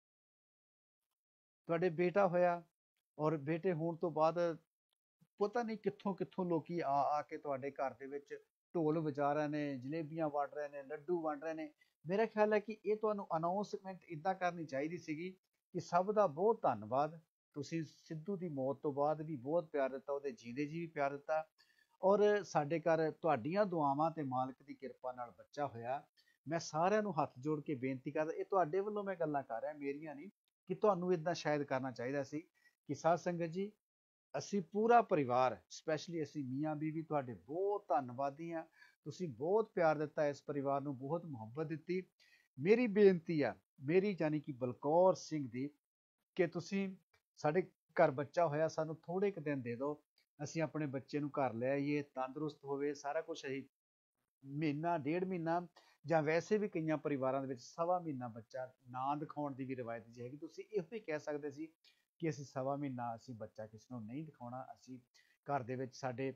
ਤੁਹਾਡੇ ਬੇਟਾ ਹੋਇਆ, ਔਰ ਬੇਟੇ ਹੋਣ ਤੋਂ ਬਾਅਦ ਪਤਾ ਨਹੀਂ ਕਿੱਥੋਂ ਕਿੱਥੋਂ ਲੋਕੀ ਆ ਆ ਕੇ ਤੁਹਾਡੇ ਘਰ ਦੇ ਵਿੱਚ ਢੋਲ ਵਜਾ ਰਹੇ ਨੇ, ਜਲੇਬੀਆਂ ਵੰਡ ਰਹੇ ਨੇ, ਲੱਡੂ ਵੰਡ ਰਹੇ ਨੇ। ਮੇਰਾ ਖਿਆਲ ਹੈ ਕਿ ਇਹ ਤੁਹਾਨੂੰ ਅਨਾਉਂਸਮੈਂਟ ਇੱਦਾਂ ਕਰਨੀ ਚਾਹੀਦੀ ਸੀਗੀ ਕਿ ਸਭ ਦਾ ਬਹੁਤ ਧੰਨਵਾਦ, ਤੁਸੀਂ ਸਿੱਧੂ ਦੀ ਮੌਤ ਤੋਂ ਬਾਅਦ ਵੀ ਬਹੁਤ ਪਿਆਰ ਦਿੱਤਾ, ਉਹਦੇ ਜੀਂਦੇ ਜੀ ਵੀ ਪਿਆਰ ਦਿੱਤਾ। ਔਰ ਸਾਡੇ ਘਰ ਤੁਹਾਡੀਆਂ ਦੁਆਵਾਂ ਤੇ ਮਾਲਕ ਦੀ ਕਿਰਪਾ ਨਾਲ ਬੱਚਾ ਹੋਇਆ। ਮੈਂ ਸਾਰਿਆਂ ਨੂੰ ਹੱਥ ਜੋੜ ਕੇ ਬੇਨਤੀ ਕਰਦਾ, ਇਹ ਤੁਹਾਡੇ ਵੱਲੋਂ ਮੈਂ ਗੱਲਾਂ ਕਰ ਰਿਹਾ, ਮੇਰੀਆਂ ਨਹੀਂ, ਕਿ ਤੁਹਾਨੂੰ ਇਦਾਂ ਸ਼ਾਇਦ ਕਰਨਾ ਚਾਹੀਦਾ ਸੀ ਕਿ ਸਾਧ ਸੰਗਤ ਜੀ, ਅਸੀਂ ਪੂਰਾ ਪਰਿਵਾਰ, ਸਪੈਸ਼ਲੀ ਅਸੀਂ ਮੀਆਂ ਬੀਵੀ ਤੁਹਾਡੇ ਬਹੁਤ ਧੰਨਵਾਦੀ ਹਾਂ। ਤੁਸੀਂ ਬਹੁਤ ਪਿਆਰ ਦਿੱਤਾ, ਇਸ ਪਰਿਵਾਰ ਨੂੰ ਬਹੁਤ ਮੁਹੱਬਤ ਦਿੱਤੀ। ਮੇਰੀ ਬੇਨਤੀ ਆ, ਮੇਰੀ ਯਾਨੀ ਕਿ ਬਲਕੌਰ ਸਿੰਘ ਦੀ, ਕਿ ਤੁਸੀਂ ਸਾਡੇ ਘਰ ਬੱਚਾ ਹੋਇਆ, ਸਾਨੂੰ ਥੋੜੇ ਕੁ ਦਿਨ ਦੇ ਦਿਓ, ਅਸੀਂ ਆਪਣੇ ਬੱਚੇ ਨੂੰ ਘਰ ਲੈ ਆਈਏ, ਤੰਦਰੁਸਤ ਹੋਵੇ ਸਾਰਾ ਕੁਛ। ਅਸੀਂ ਮਹੀਨਾ ਡੇਢ ਮਹੀਨਾ, ਜਾਂ ਵੈਸੇ ਵੀ ਕਈਆਂ ਪਰਿਵਾਰਾਂ ਦੇ ਵਿੱਚ ਸਵਾ ਮਹੀਨਾ ਬੱਚਾ ਨਾਂ ਦਿਖਾਉਣ ਦੀ ਵੀ ਰਵਾਇਤ ਜੀ ਹੈਗੀ। ਤੁਸੀਂ ਇਹੋ ਹੀ ਕਹਿ ਸਕਦੇ ਸੀ ਕਿ ਅਸੀਂ ਸਵਾ ਮਹੀਨਾ ਅਸੀਂ ਬੱਚਾ ਕਿਸੇ ਨੂੰ ਨਹੀਂ ਦਿਖਾਉਣਾ। ਅਸੀਂ ਘਰ ਦੇ ਵਿੱਚ ਸਾਡੇ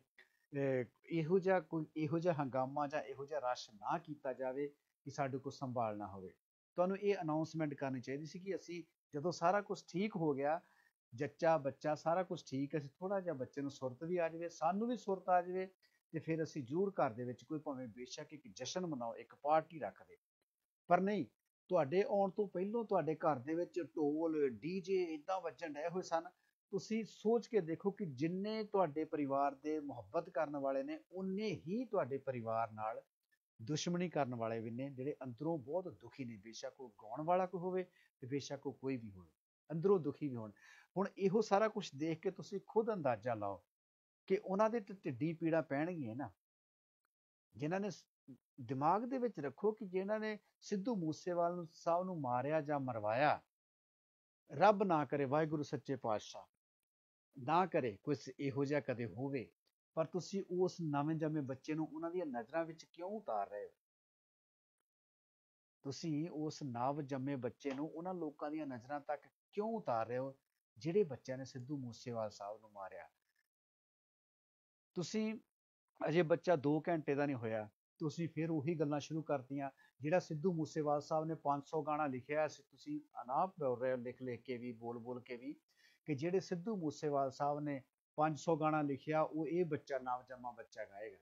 ਇਹੋ ਜਿਹਾ ਹੰਗਾਮਾ ਜਾਂ ਇਹੋ ਜਿਹਾ ਰਸ਼ ਨਾ ਕੀਤਾ ਜਾਵੇ ਕਿ ਸਾਡੇ ਕੋਲ ਸੰਭਾਲਣਾ ਹੋਵੇ। ਤੁਹਾਨੂੰ ਇਹ ਅਨਾਉਂਸਮੈਂਟ ਕਰਨੀ ਚਾਹੀਦੀ ਸੀ ਕਿ ਅਸੀਂ ਜਦੋਂ ਸਾਰਾ ਕੁਝ ਠੀਕ ਹੋ ਗਿਆ, ਜੱਚਾ ਬੱਚਾ ਸਾਰਾ ਕੁਝ ਠੀਕ, ਅਸੀਂ ਥੋੜਾ ਜਿਹਾ ਬੱਚੇ ਨੂੰ ਸੁਰਤ ਵੀ ਆ ਜਾਵੇ, ਸਾਨੂੰ ਵੀ ਸੁਰਤ ਆ ਜਾਵੇ, ਤੇ ਫਿਰ ਅਸੀਂ ਜ਼ਰੂਰ ਘਰ ਦੇ ਵਿੱਚ ਕੋਈ ਭਾਵੇਂ ਬੇਸ਼ੱਕ ਇੱਕ ਜਸ਼ਨ ਮਨਾਓ, ਇੱਕ ਪਾਰਟੀ ਰੱਖ ਦੇ। ਪਰ ਨਹੀਂ, ਤੁਹਾਡੇ ਆਉਣ ਤੋਂ ਪਹਿਲਾਂ ਤੁਹਾਡੇ ਘਰ ਦੇ ਵਿੱਚ ਢੋਲ ਡੀਜੇ ਇਦਾਂ ਵੱਜਣ ਡਏ ਹੋਏ ਸਨ। ਤੁਸੀਂ ਸੋਚ ਕੇ ਦੇਖੋ ਕਿ ਜਿੰਨੇ ਤੁਹਾਡੇ ਪਰਿਵਾਰ ਦੇ ਮੁਹੱਬਤ ਕਰਨ ਵਾਲੇ ਨੇ, ਉਨੇ ਹੀ ਤੁਹਾਡੇ ਪਰਿਵਾਰ ਨਾਲ ਦੁਸ਼ਮਣੀ ਕਰਨ ਵਾਲੇ ਵੀ ਨੇ, ਜਿਹੜੇ ਅੰਦਰੋਂ ਬਹੁਤ ਦੁਖੀ ਨੇ। ਬੇਸ਼ੱਕ ਉਹ ਗਾਉਣ ਵਾਲਾ ਕੋਈ ਹੋਵੇ ਤੇ ਬੇਸ਼ੱਕ ਉਹ ਕੋਈ ਵੀ ਹੋਵੇ, ਅੰਦਰੋਂ ਦੁਖੀ ਵੀ ਹੋਣ। ਹੁਣ ਇਹੋ ਸਾਰਾ ਕੁਝ ਦੇਖ ਕੇ ਤੁਸੀਂ ਖੁਦ ਅੰਦਾਜ਼ਾ ਲਾਓ ਕਿ ਉਹਨਾਂ ਦੇ ਢਿੱਡੀ ਪੀੜਾਂ ਪੈਣਗੀਆਂ ਨਾ, ਜਿਨ੍ਹਾਂ ਨੇ ਦਿਮਾਗ ਦੇ ਵਿੱਚ ਰੱਖੋ ਕਿ ਜਿਨ੍ਹਾਂ ਨੇ ਸਿੱਧੂ ਮੂਸੇਵਾਲ ਸਾਹਿਬ ਨੂੰ ਮਾਰਿਆ ਜਾਂ ਮਰਵਾਇਆ, ਰੱਬ ਨਾ ਕਰੇ, ਵਾਹਿਗੁਰੂ ਸੱਚੇ ਪਾਤਸ਼ਾਹ ਨਾ ਕਰੇ ਕੁਝ ਇਹੋ ਜਿਹਾ ਕਦੇ ਹੋਵੇ, ਪਰ ਤੁਸੀਂ ਉਸ ਨਵੇਂ ਜੰਮੇ ਬੱਚੇ ਨੂੰ ਉਹਨਾਂ ਦੀਆਂ ਨਜ਼ਰਾਂ ਵਿੱਚ ਕਿਉਂ ਉਤਾਰ ਰਹੇ ਹੋ? ਤੁਸੀਂ ਉਸ ਨਵ ਜੰਮੇ ਬੱਚੇ ਨੂੰ ਉਹਨਾਂ ਲੋਕਾਂ ਦੀਆਂ ਨਜ਼ਰਾਂ ਤੱਕ ਕਿਉਂ ਉਤਾਰ ਰਹੇ ਹੋ ਜਿਹੜੇ ਬੱਚਿਆਂ ਨੇ ਸਿੱਧੂ ਮੂਸੇਵਾਲ ਸਾਹਿਬ ਨੂੰ ਮਾਰਿਆ? ਤੁਸੀਂ ਅਜੇ ਬੱਚਾ 2 ਘੰਟੇ ਦਾ ਨਹੀਂ ਹੋਇਆ, ਤੁਸੀਂ ਫਿਰ ਉਹੀ ਗੱਲਾਂ ਸ਼ੁਰੂ ਕਰਤੀਆਂ। ਜਿਹੜਾ ਸਿੱਧੂ ਮੂਸੇਵਾਲ ਸਾਹਿਬ ਨੇ 500 ਗਾਣਾ ਲਿਖਿਆ ਸੀ, ਤੁਸੀਂ ਅਨਾਪ ਬੋਲ ਰਹੇ ਹੋ, ਲਿਖ ਲਿਖ ਕੇ ਵੀ, ਬੋਲ ਬੋਲ ਕੇ ਵੀ, ਕਿ ਜਿਹੜੇ ਸਿੱਧੂ ਮੂਸੇਵਾਲ ਸਾਹਿਬ ਨੇ 500 ਗਾਣਾ ਲਿਖਿਆ, ਉਹ ਇਹ ਬੱਚਾ ਨਵਜੰਮਾ ਬੱਚਾ ਗਾਏਗਾ।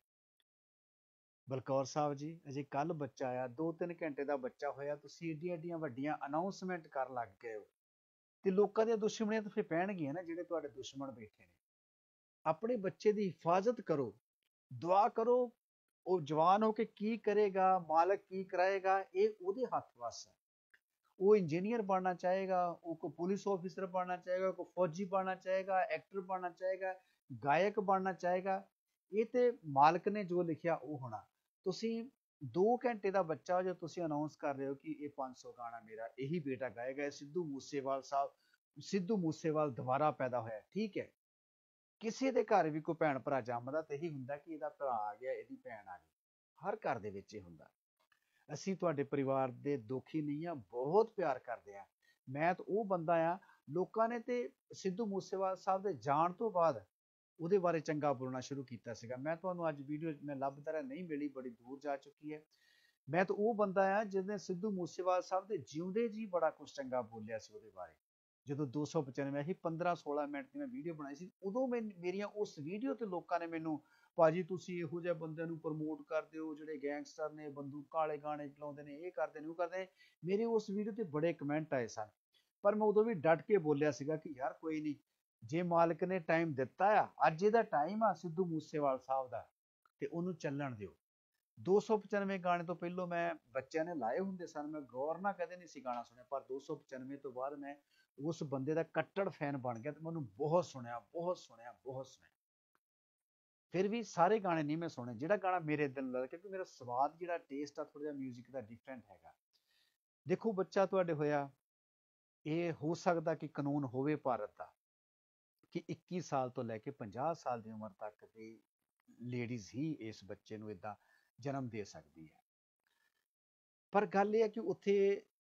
ਬਲਕੌਰ ਸਾਹਿਬ ਜੀ, ਅਜੇ ਕੱਲ ਬੱਚਾ ਆਇਆ, 2-3 ਘੰਟੇ ਦਾ ਬੱਚਾ ਹੋਇਆ, ਤੁਸੀਂ ਏਡੀਆਂ ਏਡੀਆਂ ਵੱਡੀਆਂ ਅਨਾਉਂਸਮੈਂਟ ਕਰਨ ਲੱਗ ਗਏ ਹੋ। ਤੇ ਲੋਕਾਂ ਦੀਆਂ ਦੁਸ਼ਮਣੀਆਂ ਤਾਂ ਫਿਰ ਪੈਣਗੀਆਂ ਨਾ, ਜਿਹੜੇ ਤੁਹਾਡੇ ਦੁਸ਼ਮਣ ਬੈਠੇ ਨੇ। ਆਪਣੇ ਬੱਚੇ ਦੀ ਹਿਫਾਜ਼ਤ ਕਰੋ, ਦੁਆ ਕਰੋ। ਉਹ ਜਵਾਨ ਹੋ ਕੇ ਕੀ ਕਰੇਗਾ, ਮਾਲਕ ਕੀ ਕਰਾਏਗਾ, ਇਹ ਉਹਦੇ ਹੱਥ ਵੱਸ ਹੈ। ਉਹ ਇੰਜੀਨੀਅਰ ਬਣਨਾ ਚਾਹੇਗਾ, ਉਹ ਕੋਈ ਪੁਲਿਸ ਆਫਿਸਰ ਬਣਨਾ ਚਾਹੇਗਾ, ਕੋਈ ਫੌਜੀ ਬਣਨਾ ਚਾਹੇਗਾ, ਐਕਟਰ ਬਣਨਾ ਚਾਹੇਗਾ, ਗਾਇਕ ਬਣਨਾ ਚਾਹੇਗਾ, ਇਹ ਤੇ ਮਾਲਕ ਨੇ ਜੋ ਲਿਖਿਆ ਉਹ ਹੋਣਾ। ਤੁਸੀਂ 2 ਘੰਟੇ ਦਾ ਬੱਚਾ ਜੋ ਤੁਸੀਂ ਅਨਾਉਂਸ ਕਰ ਰਹੇ ਹੋ ਕਿ ਇਹ 500 ਗਾਣਾ ਮੇਰਾ ਇਹੀ ਬੇਟਾ ਗਾਏਗਾ, ਸਿੱਧੂ ਮੂਸੇਵਾਲ ਸਾਹਿਬ, ਸਿੱਧੂ ਮੂਸੇਵਾਲ ਦੁਬਾਰਾ ਪੈਦਾ ਹੋਇਆ, ਠੀਕ ਹੈ। ਕਿਸੇ ਦੇ ਘਰ ਵੀ ਕੋਈ ਭੈਣ ਭਰਾ ਜੰਮਦਾ ਤੇ ਇਹੀ ਹੁੰਦਾ ਕਿ ਇਹਦਾ ਭਰਾ ਆ ਗਿਆ, ਇਹਦੀ ਭੈਣ ਆ ਗਈ। ਹਰ ਘਰ ਦੇ ਵਿੱਚ ਇਹ ਹੁੰਦਾ। ਅਸੀਂ ਤੁਹਾਡੇ ਪਰਿਵਾਰ ਦੇ ਦੋਖੀ ਨਹੀਂ ਆ, ਬਹੁਤ ਪਿਆਰ ਕਰਦੇ ਆ। ਮੈਂ ਤਾਂ ਉਹ ਬੰਦਾ ਆ, ਲੋਕਾਂ ਨੇ ਤੇ ਸਿੱਧੂ ਮੂਸੇਵਾਲ ਸਾਹਿਬ ਦੇ ਜਾਣ ਤੋਂ ਬਾਅਦ ਉਹਦੇ ਬਾਰੇ ਚੰਗਾ ਬੋਲਣਾ ਸ਼ੁਰੂ ਕੀਤਾ ਸੀਗਾ। ਮੈਂ ਤੁਹਾਨੂੰ ਅੱਜ ਵੀਡੀਓ ਮੈਂ ਲੱਭਦਾ ਰਿਹਾ, ਨਹੀਂ ਮਿਲੀ, ਬੜੀ ਦੂਰ ਜਾ ਚੁੱਕੀ ਹੈ। ਮੈਂ ਤਾਂ ਉਹ ਬੰਦਾ ਆ ਜਿਹਨੇ ਸਿੱਧੂ ਮੂਸੇਵਾਲ ਸਾਹਿਬ ਦੇ ਜਿਉਂਦੇ ਜੀ ਬੜਾ ਕੁਝ ਚੰਗਾ ਬੋਲਿਆ ਸੀ ਉਹਦੇ ਬਾਰੇ। ਜਦੋਂ 295 ਸੀ, 15-16 ਮਿੰਟ ਦੀ ਮੈਂ ਵੀਡੀਓ ਬਣਾਈ ਸੀ, ਉਦੋਂ ਮੇਰੀਆਂ ਉਸ ਵੀਡੀਓ ਤੇ ਲੋਕਾਂ ਨੇ ਮੈਨੂੰ, ਭਾਜੀ ਤੁਸੀਂ ਇਹੋ ਜਿਹੇ ਬੰਦਿਆਂ ਨੂੰ ਪ੍ਰਮੋਟ ਕਰਦੇ ਹੋ ਜਿਹੜੇ ਗੈਂਗਸਟਰ ਨੇ, ਬੰਦੂਕ ਵਾਲੇ ਗਾਣੇ ਚਲਾਉਂਦੇ ਨੇ, ਇਹ ਕਰਦੇ ਨੇ, ਉਹ ਕਰਦੇ ਨੇ। ਮੇਰੇ ਉਸ ਵੀਡੀਓ ਤੇ ਬੜੇ ਕਮੈਂਟ ਆਏ ਸਨ, ਪਰ ਮੈਂ ਉਦੋਂ ਵੀ ਡਟ ਕੇ ਬੋਲਿਆ ਸੀਗਾ ਕਿ ਯਾਰ ਕੋਈ ਨਹੀਂ, ਜੇ ਮਾਲਕ ਨੇ ਟਾਈਮ ਦਿੱਤਾ ਆ, ਅੱਜ ਇਹਦਾ ਟਾਈਮ ਆ ਸਿੱਧੂ ਮੂਸੇਵਾਲ ਸਾਹਿਬ ਦਾ, ਤੇ ਉਹਨੂੰ ਚੱਲਣ ਦਿਓ। 295 ਗਾਣੇ ਤੋਂ ਪਹਿਲਾਂ ਮੈਂ ਬੱਚਿਆਂ ਨੇ ਲਾਏ ਹੁੰਦੇ ਸਨ, ਮੈਂ ਗੌਰ ਨਾਲ ਕਦੇ ਨਹੀਂ ਸੀ ਗਾਣਾ ਸੁਣਿਆ, ਪਰ 295 ਤੋਂ ਬਾਅਦ ਮੈਂ ਉਸ ਬੰਦੇ ਦਾ ਕੱਟੜ ਫੈਨ ਬਣ ਗਿਆ ਤੇ ਮੈਨੂੰ ਬਹੁਤ ਸੁਣਿਆ, ਬਹੁਤ ਸੁਣਿਆ, ਬਹੁਤ ਸੁਣਿਆ। ਫਿਰ ਵੀ ਸਾਰੇ ਗਾਣੇ ਨਹੀਂ ਮੈਂ ਸੁਣੇ, ਜਿਹੜਾ ਗਾਣਾ ਮੇਰੇ ਦਿਲ ਲੱਗਾ, ਕਿਉਂਕਿ ਮੇਰਾ ਸਵਾਦ ਜਿਹੜਾ ਟੇਸਟ ਆ ਥੋੜਾ ਜਿਹਾ ਮਿਊਜ਼ਿਕ ਦਾ ਡਿਫਰੈਂਟ ਹੈਗਾ। ਦੇਖੋ ਬੱਚਾ ਤੁਹਾਡੇ ਹੋਇਆ, ਇਹ ਹੋ ਸਕਦਾ ਕਿ ਕਾਨੂੰਨ ਹੋਵੇ ਭਾਰਤ ਦਾ ਕਿ 21 ਸਾਲ ਤੋਂ ਲੈ ਕੇ 50 ਸਾਲ ਦੀ ਉਮਰ ਤੱਕ ਦੀ ਲੇਡੀਜ਼ ਹੀ ਇਸ ਬੱਚੇ ਨੂੰ ਏਦਾਂ ਜਨਮ ਦੇ ਸਕਦੀ ਹੈ। ਪਰ ਗੱਲ ਇਹ ਹੈ ਕਿ ਉੱਥੇ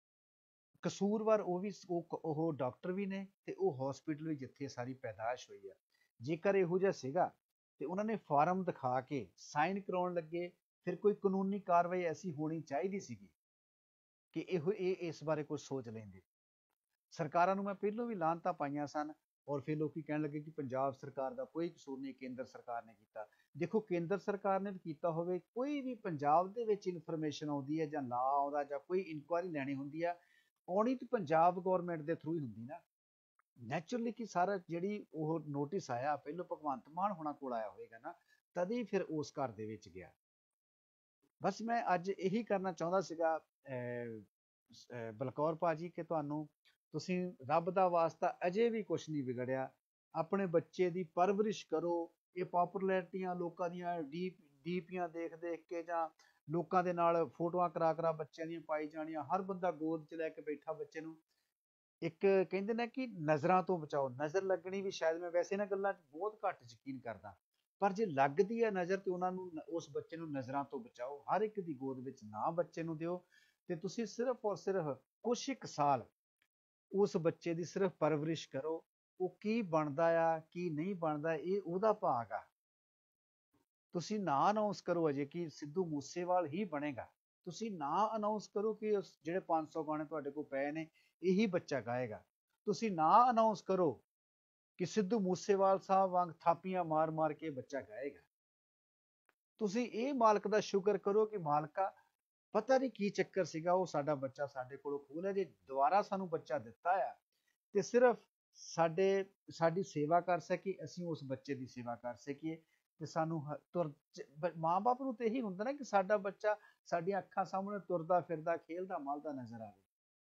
ਕਸੂਰਵਾਰ ਉਹ ਡਾਕਟਰ ਵੀ ਨੇ ਤੇ ਉਹ ਹਸਪੀਟਲ ਵੀ ਜਿੱਥੇ ਸਾਰੀ ਪੈਦਾਇਸ਼ ਹੋਈ ਹੈ। ਜੇਕਰ ਇਹੋ ਜਿਹਾ ਸੀਗਾ ਤੇ ਉਹਨਾਂ ਨੇ ਫਾਰਮ ਦਿਖਾ ਕੇ ਸਾਈਨ ਕਰਾਉਣ ਲੱਗੇ, ਫਿਰ ਕੋਈ ਕਾਨੂੰਨੀ ਕਾਰਵਾਈ ਐਸੀ ਹੋਣੀ ਚਾਹੀਦੀ ਸੀਗੀ ਕਿ ਇਹ ਇਸ ਬਾਰੇ ਕੁਝ ਸੋਚ ਲੈਂਦੇ। ਸਰਕਾਰਾਂ ਨੂੰ ਮੈਂ ਪਹਿਲੋਂ ਵੀ ਲਾਹਨਤਾਂ ਪਾਈਆਂ ਸਨ, ਔਰ ਫਿਰ ਲੋਕੀ ਕਹਿਣ ਲੱਗੇ ਕਿ ਪੰਜਾਬ ਸਰਕਾਰ ਦਾ ਕੋਈ ਕਸੂਰ ਨਹੀਂ, ਕੇਂਦਰ ਸਰਕਾਰ ਨੇ ਕੀਤਾ। ਦੇਖੋ, ਕੇਂਦਰ ਸਰਕਾਰ ਨੇ ਕੀਤਾ ਹੋਵੇ, ਕੋਈ ਵੀ ਪੰਜਾਬ ਦੇ ਵਿੱਚ ਇਨਫੋਰਮੇਸ਼ਨ ਆਉਂਦੀ ਹੈ ਜਾਂ ਲਾ ਆਉਂਦਾ ਜਾਂ ਕੋਈ ਇਨਕੁਆਇਰੀ ਲੈਣੀ ਹੁੰਦੀ ਆ, ਆਉਣੀ ਤਾਂ ਪੰਜਾਬ ਗੌਰਮੈਂਟ ਦੇ ਥਰੂ ਹੀ ਹੁੰਦੀ ਨਾ। ਨੈਚੁਰਲੀ ਕਿ ਸਾਰਾ ਜਿਹੜੀ ਉਹ ਨੋਟਿਸ ਆਇਆ ਪਹਿਲੋਂ ਭਗਵੰਤ ਮਾਨ ਹੋਣਾ ਕੋਲ ਆਇਆ ਹੋਵੇਗਾ ਨਾ, ਤਦੇ ਫਿਰ ਉਸ ਘਰ ਦੇ ਵਿੱਚ ਗਿਆ। ਬਸ ਮੈਂ ਅੱਜ ਇਹੀ ਕਰਨਾ ਚਾਹੁੰਦਾ ਸੀਗਾ ਬਲਕੌਰ ਭਾਜੀ, ਕਿ ਤੁਸੀਂ ਰੱਬ ਦਾ ਵਾਸਤਾ ਅਜੇ ਵੀ ਕੁਛ ਨਹੀਂ ਵਿਗੜਿਆ, ਆਪਣੇ ਬੱਚੇ ਦੀ ਪਰਵਰਿਸ਼ ਕਰੋ। ਇਹ ਪੋਪੂਲੈਰਿਟੀਆਂ ਲੋਕਾਂ ਦੀਆਂ ਡੀਪੀਆਂ ਦੇਖ ਦੇਖ ਕੇ ਜਾਂ ਲੋਕਾਂ ਦੇ ਨਾਲ ਫੋਟੋਆਂ ਕਰਾ ਬੱਚਿਆਂ ਦੀਆਂ ਪਾਈ ਜਾਣੀਆਂ, ਹਰ ਬੰਦਾ ਗੋਦ 'ਚ ਲੈ ਕੇ ਬੈਠਾ ਬੱਚੇ ਨੂੰ। ਇੱਕ ਕਹਿੰਦੇ ਨੇ ਕਿ ਨਜ਼ਰਾਂ ਤੋਂ ਬਚਾਓ, ਨਜ਼ਰ ਲੱਗਣੀ ਵੀ ਸ਼ਾਇਦ, ਮੈਂ ਵੈਸੇ ਇਹਨਾਂ ਗੱਲਾਂ 'ਚ ਬਹੁਤ ਘੱਟ ਯਕੀਨ ਕਰਦਾ, ਪਰ ਜੇ ਲੱਗਦੀ ਹੈ ਨਜ਼ਰ ਤੇ ਉਹਨਾਂ ਨੂੰ, ਉਸ ਬੱਚੇ ਨੂੰ ਨਜ਼ਰਾਂ ਤੋਂ ਬਚਾਓ। ਹਰ ਇੱਕ ਦੀ ਗੋਦ ਵਿੱਚ ਨਾ ਬੱਚੇ ਨੂੰ ਦਿਓ, ਤੇ ਤੁਸੀਂ ਸਿਰਫ ਔਰ ਸਿਰਫ ਕੁਛ ਇੱਕ ਸਾਲ ਉਸ ਬੱਚੇ ਦੀ ਸਿਰਫ ਪਰਵਰਿਸ਼ ਕਰੋ। ਉਹ ਕੀ ਬਣਦਾ ਆ ਕੀ ਨਹੀਂ ਬਣਦਾ, ਇਹ ਉਹਦਾ ਭਾਗ ਆ। ਤੁਸੀਂ ਨਾ ਅਨਾਉਂਸ ਕਰੋ ਅਜੇ ਕਿ ਸਿੱਧੂ ਮੂਸੇਵਾਲ ਹੀ ਬਣੇਗਾ, ਤੁਸੀਂ ਨਾ ਅਨਾਉਂਸ ਕਰੋ ਕਿ ਜਿਹੜੇ 500 ਗਾਣੇ ਤੁਹਾਡੇ ਕੋਲ ਪਏ ਨੇ ਇਹੀ ਬੱਚਾ ਗਾਏਗਾ। ਤੁਸੀਂ ਨਾ ਅਨਾਉਂਸ ਕਰੋ ਕਿ ਸਿੱਧੂ ਮੂਸੇਵਾਲ ਸਾਹਿਬ ਵਾਂਗ ਥਾਪੀਆਂ ਮਾਰ ਮਾਰ ਕੇ ਬੱਚਾ ਗਾਏਗਾ। ਤੁਸੀਂ ਇਹ ਮਾਲਕ ਦਾ ਸ਼ੁਕਰ ਕਰੋ ਕਿ ਮਾਲਕਾ, ਪਤਾ ਨਹੀਂ ਕੀ ਚੱਕਰ ਸੀਗਾ, ਉਹ ਸਾਡਾ ਬੱਚਾ ਸਾਡੇ ਕੋਲੋਂ ਖੋਹ ਲਿਆ। ਜੇ ਦੁਬਾਰਾ ਸਾਨੂੰ ਬੱਚਾ ਦਿੱਤਾ ਆ ਤੇ ਸਿਰਫ ਸਾਡੀ ਸੇਵਾ ਕਰ ਸਕੇ, ਅਸੀਂ ਉਸ ਬੱਚੇ ਦੀ ਸੇਵਾ ਕਰ ਸਕੀਏ, ਤੇ ਸਾਨੂੰ ਮਾਂ ਬਾਪ ਨੂੰ ਤੇ ਇਹੀ ਹੁੰਦਾ ਨਾ ਕਿ ਸਾਡਾ ਬੱਚਾ ਸਾਡੀਆਂ ਅੱਖਾਂ ਸਾਹਮਣੇ ਤੁਰਦਾ ਫਿਰਦਾ ਖੇਲਦਾ ਮਲਦਾ ਨਜ਼ਰ ਆਵੇ।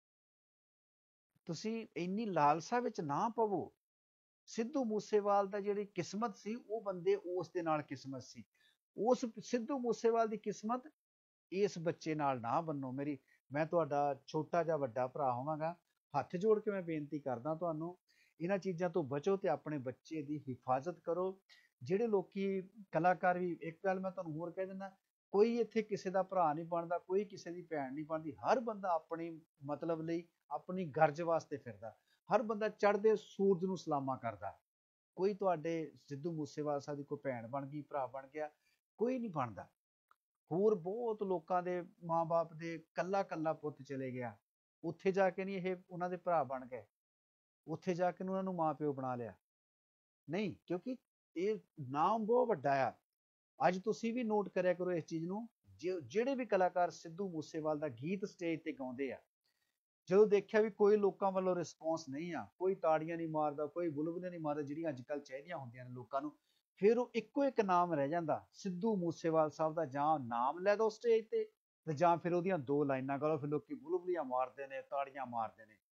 ਤੁਸੀਂ ਇੰਨੀ ਲਾਲਸਾ ਵਿੱਚ ਨਾ ਪਵੋ। ਸਿੱਧੂ ਮੂਸੇਵਾਲ ਦਾ ਜਿਹੜੀ ਕਿਸਮਤ ਸੀ, ਉਹ ਬੰਦੇ ਉਸ ਦੇ ਨਾਲ ਕਿਸਮਤ ਸੀ। ਉਸ ਸਿੱਧੂ ਮੂਸੇਵਾਲ ਦੀ ਕਿਸਮਤ ਇਸ ਬੱਚੇ ਨਾਲ ਨਾ ਬੰਨੋ। ਮੈਂ ਤੁਹਾਡਾ ਛੋਟਾ ਜਿਹਾ ਵੱਡਾ ਭਰਾ ਹੋਵਾਂਗਾ, ਹੱਥ ਜੋੜ ਕੇ ਮੈਂ ਬੇਨਤੀ ਕਰਦਾ ਤੁਹਾਨੂੰ, ਇਹਨਾਂ ਚੀਜ਼ਾਂ ਤੋਂ ਬਚੋ ਤੇ ਆਪਣੇ ਬੱਚੇ ਦੀ ਹਿਫਾਜ਼ਤ ਕਰੋ। ਜਿਹੜੇ ਲੋਕੀ ਕਲਾਕਾਰ ਵੀ, ਇੱਕ ਗੱਲ ਮੈਂ ਤੁਹਾਨੂੰ ਹੋਰ ਕਹਿ ਦਿੰਦਾ, ਕੋਈ ਇੱਥੇ ਕਿਸੇ ਦਾ ਭਰਾ ਨਹੀਂ ਬਣਦਾ, ਕੋਈ ਕਿਸੇ ਦੀ ਭੈਣ ਨਹੀਂ ਬਣਦੀ। ਹਰ ਬੰਦਾ ਆਪਣੀ ਮਤਲਬ ਲਈ, ਆਪਣੀ ਗਰਜ ਵਾਸਤੇ ਫਿਰਦਾ। ਹਰ ਬੰਦਾ ਚੜ੍ਹਦੇ ਸੂਰਜ ਨੂੰ ਸਲਾਮਾਂ ਕਰਦਾ। ਕੋਈ ਤੁਹਾਡੇ ਸਿੱਧੂ ਮੂਸੇਵਾਲ ਸਾਹਿਬ ਦੀ ਕੋਈ ਭੈਣ ਬਣ ਗਈ, ਭਰਾ ਬਣ ਗਿਆ, ਕੋਈ ਨਹੀਂ ਬਣਦਾ। ਹੋਰ ਬਹੁਤ ਲੋਕਾਂ ਦੇ ਮਾਂ-ਬਾਪ ਦੇ ਕੱਲਾ ਕੱਲਾ ਪੁੱਤ ਚਲੇ ਗਿਆ, ਉੱਥੇ ਜਾ ਕੇ ਨਹੀਂ ਇਹ ਉਹਨਾਂ ਦੇ ਭਰਾ ਬਣ ਗਏ, ਉੱਥੇ ਜਾ ਕੇ ਉਹਨਾਂ ਨੂੰ ਮਾਂ ਪਿਓ ਬਣਾ ਲਿਆ, ਨਹੀਂ। ਕਿਉਂਕਿ ਇਹ ਨਾਮ ਬਹੁਤ ਵੱਡਾ ਆ। ਅੱਜ ਤੁਸੀਂ ਵੀ ਨੋਟ ਕਰਿਆ ਕਰੋ ਇਸ ਚੀਜ਼ ਨੂੰ, ਜਿਹੜੇ ਵੀ ਕਲਾਕਾਰ ਸਿੱਧੂ ਮੂਸੇਵਾਲ ਦਾ ਗੀਤ ਸਟੇਜ ਤੇ ਗਾਉਂਦੇ ਆ, ਜਦੋਂ ਦੇਖਿਆ ਵੀ ਕੋਈ ਲੋਕਾਂ ਵੱਲੋਂ ਰਿਸਪੌਂਸ ਨਹੀਂ ਆ, ਕੋਈ ਤਾੜੀਆਂ ਨਹੀਂ ਮਾਰਦਾ, ਕੋਈ ਬੁਲਬੁਲੇ ਨਹੀਂ ਮਾਰਦਾ, ਜਿਹੜੀਆਂ ਅੱਜ ਕੱਲ੍ਹ ਚਾਹੀਦੀਆਂ ਹੁੰਦੀਆਂ ਨੇ ਲੋਕਾਂ ਨੂੰ, ਫਿਰ ਉਹ ਇੱਕੋ ਇੱਕ ਨਾਮ ਰਹਿ ਜਾਂਦਾ, ਸਿੱਧੂ ਮੂਸੇਵਾਲ ਸਾਹਿਬ ਦਾ। ਜਾਂ ਨਾਮ ਲੈ ਦੋ ਸਟੇਜ ਤੇ ਜਾਂ ਫਿਰ ਉਹਦੀਆਂ ਦੋ ਲਾਈਨਾਂ ਗਾਓ, ਫਿਰ ਲੋਕੀ ਬੁਲਬੁਲੀਆਂ ਮਾਰਦੇ ਨੇ, ਤਾੜੀਆਂ ਮਾਰਦੇ ਨੇ।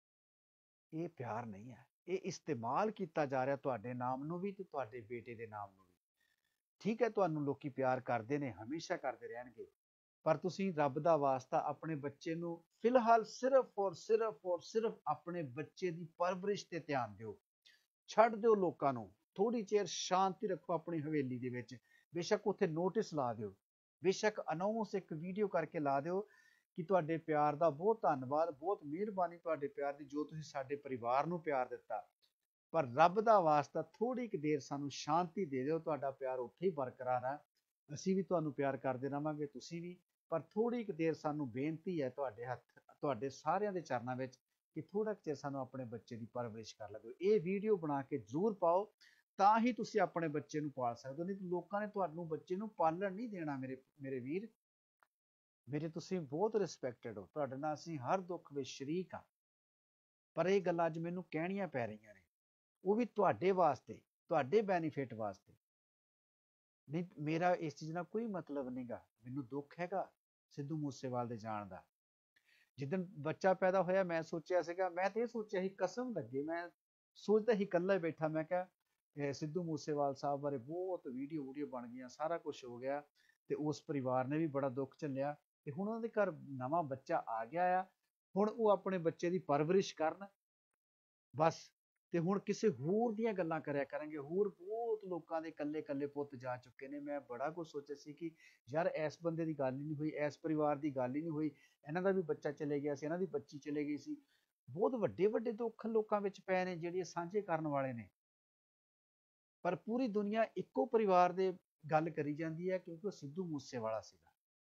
ਇਹ ਪਿਆਰ ਨਹੀਂ ਹੈ, ਇਹ ਇਸਤੇਮਾਲ ਕੀਤਾ ਜਾ ਰਿਹਾ ਤੁਹਾਡੇ ਨਾਮ ਨੂੰ ਵੀ ਤੇ ਤੁਹਾਡੇ ਬੇਟੇ ਦੇ ਨਾਮ ਨੂੰ ਵੀ। ਠੀਕ ਹੈ, ਤੁਹਾਨੂੰ ਲੋਕੀ ਪਿਆਰ ਕਰਦੇ ਨੇ, ਹਮੇਸ਼ਾ ਕਰਦੇ ਰਹਿਣਗੇ, ਪਰ ਤੁਸੀਂ ਰੱਬ ਦਾ ਵਾਸਤਾ ਆਪਣੇ ਬੱਚੇ ਨੂੰ ਫਿਲਹਾਲ ਸਿਰਫ ਆਪਣੇ ਬੱਚੇ ਦੀ ਪਰਵਰਿਸ਼ ਤੇ ਧਿਆਨ ਦਿਓ। ਛੱਡ ਦਿਓ ਲੋਕਾਂ ਨੂੰ, ਥੋੜੀ ਚਿਰ ਸ਼ਾਂਤੀ ਰੱਖੋ ਆਪਣੀ ਹਵੇਲੀ ਦੇ ਵਿੱਚ। ਬੇਸ਼ੱਕ ਉੱਥੇ ਨੋਟਿਸ ਲਾ ਦਿਓ, ਬੇਸ਼ੱਕ ਅਨਾਉਂਸ ਇੱਕ ਵੀਡੀਓ ਕਰਕੇ ਲਾ ਦਿਓ ਕਿ ਤੁਹਾਡੇ ਪਿਆਰ ਦਾ ਬਹੁਤ ਧੰਨਵਾਦ, ਬਹੁਤ ਮਿਹਰਬਾਨੀ ਤੁਹਾਡੇ ਪਿਆਰ ਦੀ, ਜੋ ਤੁਸੀਂ ਸਾਡੇ ਪਰਿਵਾਰ ਨੂੰ ਪਿਆਰ ਦਿੱਤਾ। ਪਰ ਰੱਬ ਦਾ ਵਾਸਤਾ ਥੋੜੀ ਕੁ ਦੇਰ ਸਾਨੂੰ ਸ਼ਾਂਤੀ ਦੇ ਦਿਓ। ਤੁਹਾਡਾ ਪਿਆਰ ਉੱਥੇ ਹੀ ਬਰਕਰਾਰ ਹੈ, ਅਸੀਂ ਵੀ ਤੁਹਾਨੂੰ ਪਿਆਰ ਕਰਦੇ ਰਹਾਂਗੇ, ਤੁਸੀਂ ਵੀ। ਪਰ ਥੋੜੀ ਕੁ ਦੇਰ ਸਾਨੂੰ ਬੇਨਤੀ ਹੈ ਤੁਹਾਡੇ ਹੱਥ, ਤੁਹਾਡੇ ਸਾਰਿਆਂ ਦੇ ਚਰਨਾਂ ਵਿੱਚ, ਕਿ ਥੋੜਾ ਕੁ ਚਿਰ ਸਾਨੂੰ ਆਪਣੇ ਬੱਚੇ ਦੀ ਪਰਵਰਿਸ਼ ਕਰ ਲਵੋ। ਇਹ ਵੀਡੀਓ ਬਣਾ ਕੇ ਜ਼ਰੂਰ ਪਾਓ, ਤਾਂ ਹੀ ਤੁਸੀਂ ਆਪਣੇ ਬੱਚੇ ਨੂੰ ਪਾਲ ਸਕਦੇ ਹੋ। ਨਹੀਂ ਤਾਂ ਲੋਕਾਂ ਨੇ ਤੁਹਾਨੂੰ ਬੱਚੇ ਨੂੰ ਪਾਲਣ ਨਹੀਂ ਦੇਣਾ। ਮੇਰੇ ਵੀਰ ਮੇਰੇ, ਤੁਸੀਂ ਬਹੁਤ ਰਿਸਪੈਕਟਡ ਹੋ, ਤੁਹਾਡੇ ਨਾਲ ਅਸੀਂ ਹਰ ਦੁੱਖ ਵਿੱਚ ਸ਼ਰੀਕ ਹਾਂ। ਪਰ ਇਹ ਗੱਲਾਂ ਅੱਜ ਮੈਨੂੰ ਕਹਿਣੀਆਂ ਪੈ ਰਹੀਆਂ ਨੇ, ਉਹ ਵੀ ਤੁਹਾਡੇ ਵਾਸਤੇ, ਤੁਹਾਡੇ ਬੈਨੀਫਿਟ ਵਾਸਤੇ। ਨਹੀਂ, ਮੇਰਾ ਇਸ ਚੀਜ਼ ਨਾਲ ਕੋਈ ਮਤਲਬ ਨਹੀਂਗਾ। ਮੈਨੂੰ ਦੁੱਖ ਹੈਗਾ ਸਿੱਧੂ ਮੂਸੇਵਾਲ ਦੇ ਜਾਣ ਦਾ। ਜਿੱਦਣ ਬੱਚਾ ਪੈਦਾ ਹੋਇਆ, ਮੈਂ ਸੋਚਿਆ ਸੀਗਾ, ਮੈਂ ਤੇ ਇਹ ਸੋਚਿਆ ਸੀ, ਕਸਮ ਲੱਗੇ, ਮੈਂ ਸੋਚਦਾ ਸੀ ਇਕੱਲਾ ਹੀ ਬੈਠਾ, ਮੈਂ ਕਿਹਾ ਸਿੱਧੂ ਮੂਸੇਵਾਲ ਸਾਹਿਬ ਬਾਰੇ ਬਹੁਤ ਵੀਡੀਓ ਬਣ ਗਈਆਂ, ਸਾਰਾ ਕੁਝ ਹੋ ਗਿਆ, ਤੇ ਉਸ ਪਰਿਵਾਰ ਨੇ ਵੀ ਬੜਾ ਦੁੱਖ ਝੱਲਿਆ, ਤੇ ਹੁਣ ਉਹਨਾਂ ਦੇ ਘਰ ਨਵਾਂ ਬੱਚਾ ਆ ਗਿਆ ਆ। ਹੁਣ ਉਹ ਆਪਣੇ ਬੱਚੇ ਦੀ ਪਰਵਰਿਸ਼ ਕਰਨ ਬਸ, ਤੇ ਹੁਣ ਕਿਸੇ ਹੋਰ ਦੀਆਂ ਗੱਲਾਂ ਕਰਿਆ ਕਰਾਂਗੇ। ਹੋਰ ਬਹੁਤ ਲੋਕਾਂ ਦੇ ਇਕੱਲੇ ਇਕੱਲੇ ਪੁੱਤ ਜਾ ਚੁੱਕੇ ਨੇ। ਮੈਂ ਬੜਾ ਕੁਝ ਸੋਚਿਆ ਸੀ ਕਿ ਯਾਰ ਇਸ ਬੰਦੇ ਦੀ ਗੱਲ ਹੀ ਨਹੀਂ ਹੋਈ, ਇਸ ਪਰਿਵਾਰ ਦੀ ਗੱਲ ਹੀ ਨਹੀਂ ਹੋਈ, ਇਹਨਾਂ ਦਾ ਵੀ ਬੱਚਾ ਚਲੇ ਗਿਆ ਸੀ, ਇਹਨਾਂ ਦੀ ਬੱਚੀ ਚਲੇ ਗਈ ਸੀ। ਬਹੁਤ ਵੱਡੇ ਵੱਡੇ ਦੁੱਖ ਲੋਕਾਂ ਵਿੱਚ ਪਏ ਨੇ, ਜਿਹੜੇ ਸਾਂਝੇ ਕਰਨ ਵਾਲੇ ਨੇ। ਪਰ ਪੂਰੀ ਦੁਨੀਆ ਇੱਕੋ ਪਰਿਵਾਰ ਦੇ ਗੱਲ ਕਰੀ ਜਾਂਦੀ ਹੈ ਕਿਉਂਕਿ ਉਹ ਸਿੱਧੂ ਮੂਸੇਵਾਲਾ ਸੀਗਾ।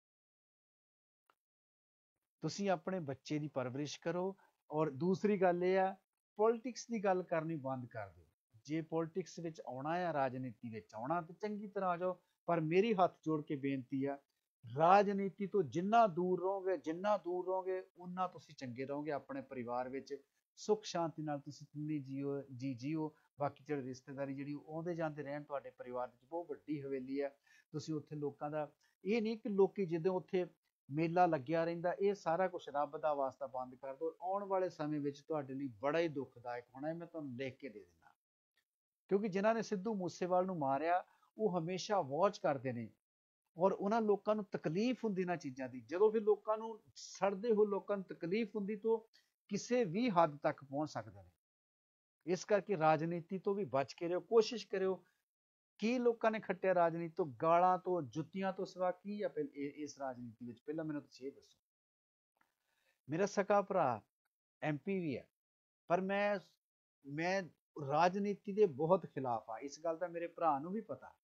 ਤੁਸੀਂ ਆਪਣੇ ਬੱਚੇ ਦੀ ਪਰਵਰਿਸ਼ ਕਰੋ। ਔਰ ਦੂਸਰੀ ਗੱਲ ਇਹ ਆ, ਪੋਲਿਟਿਕਸ ਦੀ ਗੱਲ ਕਰਨੀ ਬੰਦ ਕਰ ਦਿਓ। ਜੇ ਪੋਲਿਟਿਕਸ ਵਿੱਚ ਆਉਣਾ ਆ, ਰਾਜਨੀਤੀ ਵਿੱਚ ਆਉਣਾ, ਤਾਂ ਚੰਗੀ ਤਰ੍ਹਾਂ ਆ ਜਾਓ। ਪਰ ਮੇਰੀ ਹੱਥ ਜੋੜ ਕੇ ਬੇਨਤੀ ਆ, ਰਾਜਨੀਤੀ ਤੋਂ ਜਿੰਨਾ ਦੂਰ ਰਹੋਗੇ ਉਨਾ ਤੁਸੀਂ ਚੰਗੇ ਰਹੋਗੇ। ਆਪਣੇ ਪਰਿਵਾਰ ਵਿੱਚ ਸੁੱਖ ਸ਼ਾਂਤੀ ਨਾਲ ਤੁਸੀਂ ਜਿੰਨੀ ਜੀਓ। ਬਾਕੀ ਜਿਹੜੇ ਰਿਸ਼ਤੇਦਾਰੀ ਜਿਹੜੀ ਆਉਂਦੇ ਜਾਂਦੇ ਰਹਿਣ, ਤੁਹਾਡੇ ਪਰਿਵਾਰ ਵਿੱਚ ਬਹੁਤ ਵੱਡੀ ਹਵੇਲੀ ਹੈ। ਤੁਸੀਂ ਉੱਥੇ ਲੋਕਾਂ ਦਾ, ਇਹ ਨਹੀਂ ਕਿ ਲੋਕੀ ਜਦੋਂ ਉੱਥੇ ਮੇਲਾ ਲੱਗਿਆ ਰਹਿੰਦਾ, ਇਹ ਸਾਰਾ ਕੁਝ ਰੱਬ ਦਾ ਵਾਸਤਾ ਬੰਦ ਕਰ ਦਿਓ। ਆਉਣ ਵਾਲੇ ਸਮੇਂ ਵਿੱਚ ਤੁਹਾਡੇ ਲਈ ਬੜਾ ਹੀ ਦੁਖਦਾਇਕ ਹੋਣਾ ਹੈ, ਮੈਂ ਤੁਹਾਨੂੰ ਲਿਖ ਕੇ ਦੇ ਦਿੰਦਾ। ਕਿਉਂਕਿ ਜਿਨ੍ਹਾਂ ਨੇ ਸਿੱਧੂ ਮੂਸੇਵਾਲ ਨੂੰ ਮਾਰਿਆ, ਉਹ ਹਮੇਸ਼ਾ ਵਾਚ ਕਰਦੇ ਨੇ ਔਰ ਉਹਨਾਂ ਲੋਕਾਂ ਨੂੰ ਤਕਲੀਫ ਹੁੰਦੀ ਨਾ ਚੀਜ਼ਾਂ ਦੀ। ਜਦੋਂ ਫਿਰ ਲੋਕਾਂ ਨੂੰ, ਸੜਦੇ ਹੋਏ ਲੋਕਾਂ ਨੂੰ ਤਕਲੀਫ ਹੁੰਦੀ ਤਾਂ ਕਿਸੇ ਵੀ ਹੱਦ ਤੱਕ ਪਹੁੰਚ ਸਕਦੇ ਨੇ। ਇਸ ਕਰਕੇ ਰਾਜਨੀਤੀ ਤੋਂ ਵੀ ਬਚ ਕੇ ਰਹੋ। ਕੋਸ਼ਿਸ਼ ਕਰਿਓ, ਕੀ ਲੋਕਾਂ ਨੇ ਖੱਟਿਆ ਰਾਜਨੀਤੀ ਤੋਂ, ਗਾਲਾਂ ਤੋਂ, ਜੁੱਤੀਆਂ ਤੋਂ ਸਿਵਾ ਕੀ ਆ ਇਸ ਰਾਜਨੀਤੀ ਵਿੱਚ? ਪਹਿਲਾਂ ਮੈਨੂੰ ਤੁਸੀਂ ਇਹ ਦੱਸੋ। ਮੇਰਾ ਸਕਾ ਭਰਾ MP ਵੀ ਹੈ, ਪਰ ਮੈਂ ਰਾਜਨੀਤੀ ਦੇ ਬਹੁਤ ਖਿਲਾਫ ਆ। ਇਸ ਗੱਲ ਦਾ ਮੇਰੇ ਭਰਾ ਨੂੰ ਵੀ ਪਤਾ।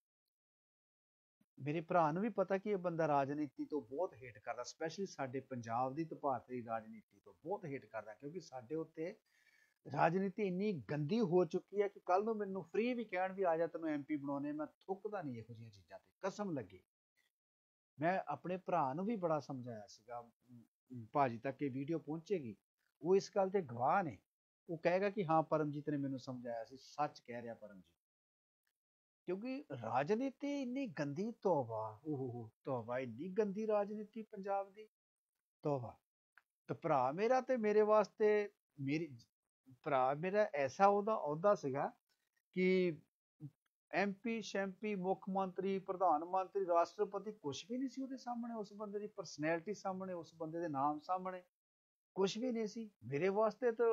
ਕਿ ਇਹ ਬੰਦਾ ਰਾਜਨੀਤੀ ਤੋਂ ਬਹੁਤ ਹੇਟ ਕਰਦਾ, ਸਪੈਸ਼ਲੀ ਸਾਡੇ ਪੰਜਾਬ ਦੀ ਤਪਾਤਰੀ ਰਾਜਨੀਤੀ ਤੋਂ ਬਹੁਤ ਹੇਟ ਕਰਦਾ। ਕਿਉਂਕਿ ਸਾਡੇ ਉੱਤੇ ਰਾਜਨੀਤੀ ਇੰਨੀ ਗੰਦੀ ਹੋ ਚੁੱਕੀ ਹੈ ਕਿ ਕੱਲ ਨੂੰ ਮੈਨੂੰ ਫ੍ਰੀ ਵੀ ਕਹਿਣ ਵੀ ਆ ਜਾ ਤੈਨੂੰ MP ਬਣਾਉਣੇ, ਮੈਂ ਥੁੱਕਦਾ ਨਹੀਂ ਇਹੋ ਜਿਹੀਆਂ ਚੀਜ਼ਾਂ ਤੇ, ਕਸਮ ਲੱਗੇ। ਮੈਂ ਆਪਣੇ ਭਰਾ ਨੂੰ ਵੀ ਬੜਾ ਸਮਝਾਇਆ ਸੀਗਾ, ਭਾਜੀ ਤੱਕ ਇਹ ਵੀਡੀਓ ਪਹੁੰਚੇਗੀ, ਉਹ ਇਸ ਗੱਲ ਤੇ ਗਵਾਹ ਨੇ। ਉਹ ਕਹੇਗਾ ਕਿ ਹਾਂ ਪਰਮਜੀਤ ਨੇ ਮੈਨੂੰ ਸਮਝਾਇਆ ਸੀ, ਸੱਚ ਕਹਿ ਰਿਹਾ ਪਰਮਜੀਤ। ਕਿਉਂਕਿ ਰਾਜਨੀਤੀ ਇੰਨੀ ਗੰਦੀ, ਤੋਬਾ ਇੰਨੀ ਗੰਦੀ ਰਾਜਨੀਤੀ ਪੰਜਾਬ ਦੀ, ਤੋਬਾ। ਤੇ ਭਰਾ ਮੇਰਾ ਤੇ ਮੇਰੇ ਵਾਸਤੇ, ਭਰਾ ਮੇਰਾ ਐਸਾ ਅਹੁਦਾ ਸੀਗਾ ਕਿ MP ਸ਼ੈਂਪੀ, ਮੁੱਖ ਮੰਤਰੀ, ਪ੍ਰਧਾਨ ਮੰਤਰੀ, ਰਾਸ਼ਟਰਪਤੀ ਕੁਛ ਵੀ ਨਹੀਂ ਸੀ ਉਹਦੇ ਸਾਹਮਣੇ। ਉਸ ਬੰਦੇ ਦੀ ਪਰਸਨੈਲਿਟੀ ਸਾਹਮਣੇ, ਉਸ ਬੰਦੇ ਦੇ ਨਾਮ ਸਾਹਮਣੇ ਕੁਛ ਵੀ ਨਹੀਂ ਸੀ। ਮੇਰੇ ਵਾਸਤੇ ਤਾਂ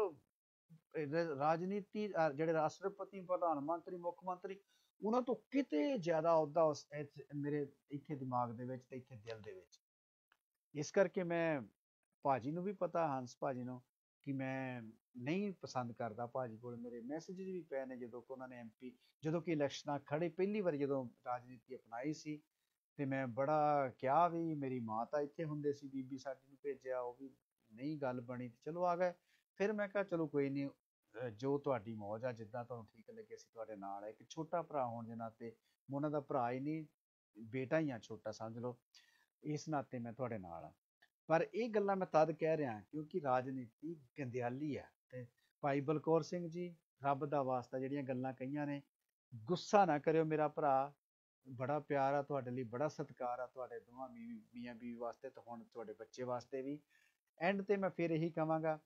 ਰਾਜਨੀਤੀ, ਜਿਹੜੇ ਰਾਸ਼ਟਰਪਤੀ, ਪ੍ਰਧਾਨ ਮੰਤਰੀ, ਮੁੱਖ ਮੰਤਰੀ, ਉਹਨਾਂ ਤੋਂ ਕਿਤੇ ਜ਼ਿਆਦਾ ਅਹੁਦਾ ਮੇਰੇ ਇੱਥੇ ਦਿਮਾਗ ਦੇ ਵਿੱਚ ਤੇ ਇੱਥੇ ਦਿਲ ਦੇ ਵਿੱਚ। ਇਸ ਕਰਕੇ ਮੈਂ, ਭਾਜੀ ਨੂੰ ਵੀ ਪਤਾ, ਹੰਸ ਭਾਜੀ ਨੂੰ, ਕਿ ਮੈਂ ਨਹੀਂ ਪਸੰਦ ਕਰਦਾ। ਭਾਜੀ ਕੋਲ ਮੇਰੇ ਮੈਸੇਜ ਵੀ ਪਏ ਨੇ ਜਦੋਂ ਕਿ ਉਹਨਾਂ ਨੇ MP, ਜਦੋਂ ਕਿ ਇਲੈਕਸ਼ਨਾਂ ਖੜੇ ਪਹਿਲੀ ਵਾਰੀ ਜਦੋਂ ਰਾਜਨੀਤੀ ਅਪਣਾਈ ਸੀ, ਤੇ ਮੈਂ ਬੜਾ ਕਿਹਾ ਵੀ, ਮੇਰੀ ਮਾਂ ਤਾਂ ਇੱਥੇ ਹੁੰਦੇ ਸੀ, ਬੀਬੀ ਸਾਡੀ ਨੂੰ ਭੇਜਿਆ, ਉਹ ਵੀ ਨਹੀਂ ਗੱਲ ਬਣੀ, ਚਲੋ ਆ ਗਏ। ਫਿਰ ਮੈਂ ਕਿਹਾ ਚਲੋ ਕੋਈ ਨਹੀਂ, ਜੋ ਤੁਹਾਡੀ ਮੌਜ ਆ, ਜਿੱਦਾਂ ਤੁਹਾਨੂੰ ਠੀਕ ਲੱਗੇ, ਅਸੀਂ ਤੁਹਾਡੇ ਨਾਲ ਹੈ। ਇੱਕ ਛੋਟਾ ਭਰਾ ਹੋਣ ਦੇ ਨਾਤੇ, ਮੈਂ ਉਹਨਾਂ ਦਾ ਭਰਾ ਹੀ ਨਹੀਂ, ਬੇਟਾ ਹੀ ਆ ਛੋਟਾ, ਸਮਝ ਲਓ। ਇਸ ਨਾਤੇ ਮੈਂ ਤੁਹਾਡੇ ਨਾਲ ਆ। ਪਰ ਇਹ ਗੱਲਾਂ ਮੈਂ ਤਦ ਕਹਿ ਰਿਹਾ ਕਿਉਂਕਿ ਰਾਜਨੀਤੀ ਗੰਦਿਆਲੀ ਹੈ। ਤੇ ਭਾਈ ਬਲਕੌਰ ਸਿੰਘ ਜੀ, ਰੱਬ ਦਾ ਵਾਸਤਾ, ਜਿਹੜੀਆਂ ਗੱਲਾਂ ਕਹੀਆਂ ਨੇ, ਗੁੱਸਾ ਨਾ ਕਰਿਓ ਮੇਰਾ ਭਰਾ, ਬੜਾ ਪਿਆਰ ਆ ਤੁਹਾਡੇ ਲਈ, ਬੜਾ ਸਤਿਕਾਰ ਆ ਤੁਹਾਡੇ ਦੋਵਾਂ ਮੀਆਂ ਬੀਵੀ ਵਾਸਤੇ, ਤੇ ਹੁਣ ਤੁਹਾਡੇ ਬੱਚੇ ਵਾਸਤੇ ਵੀ। ਐਂਡ ਤੇ ਮੈਂ ਫਿਰ ਇਹੀ ਕਹਾਂਗਾ,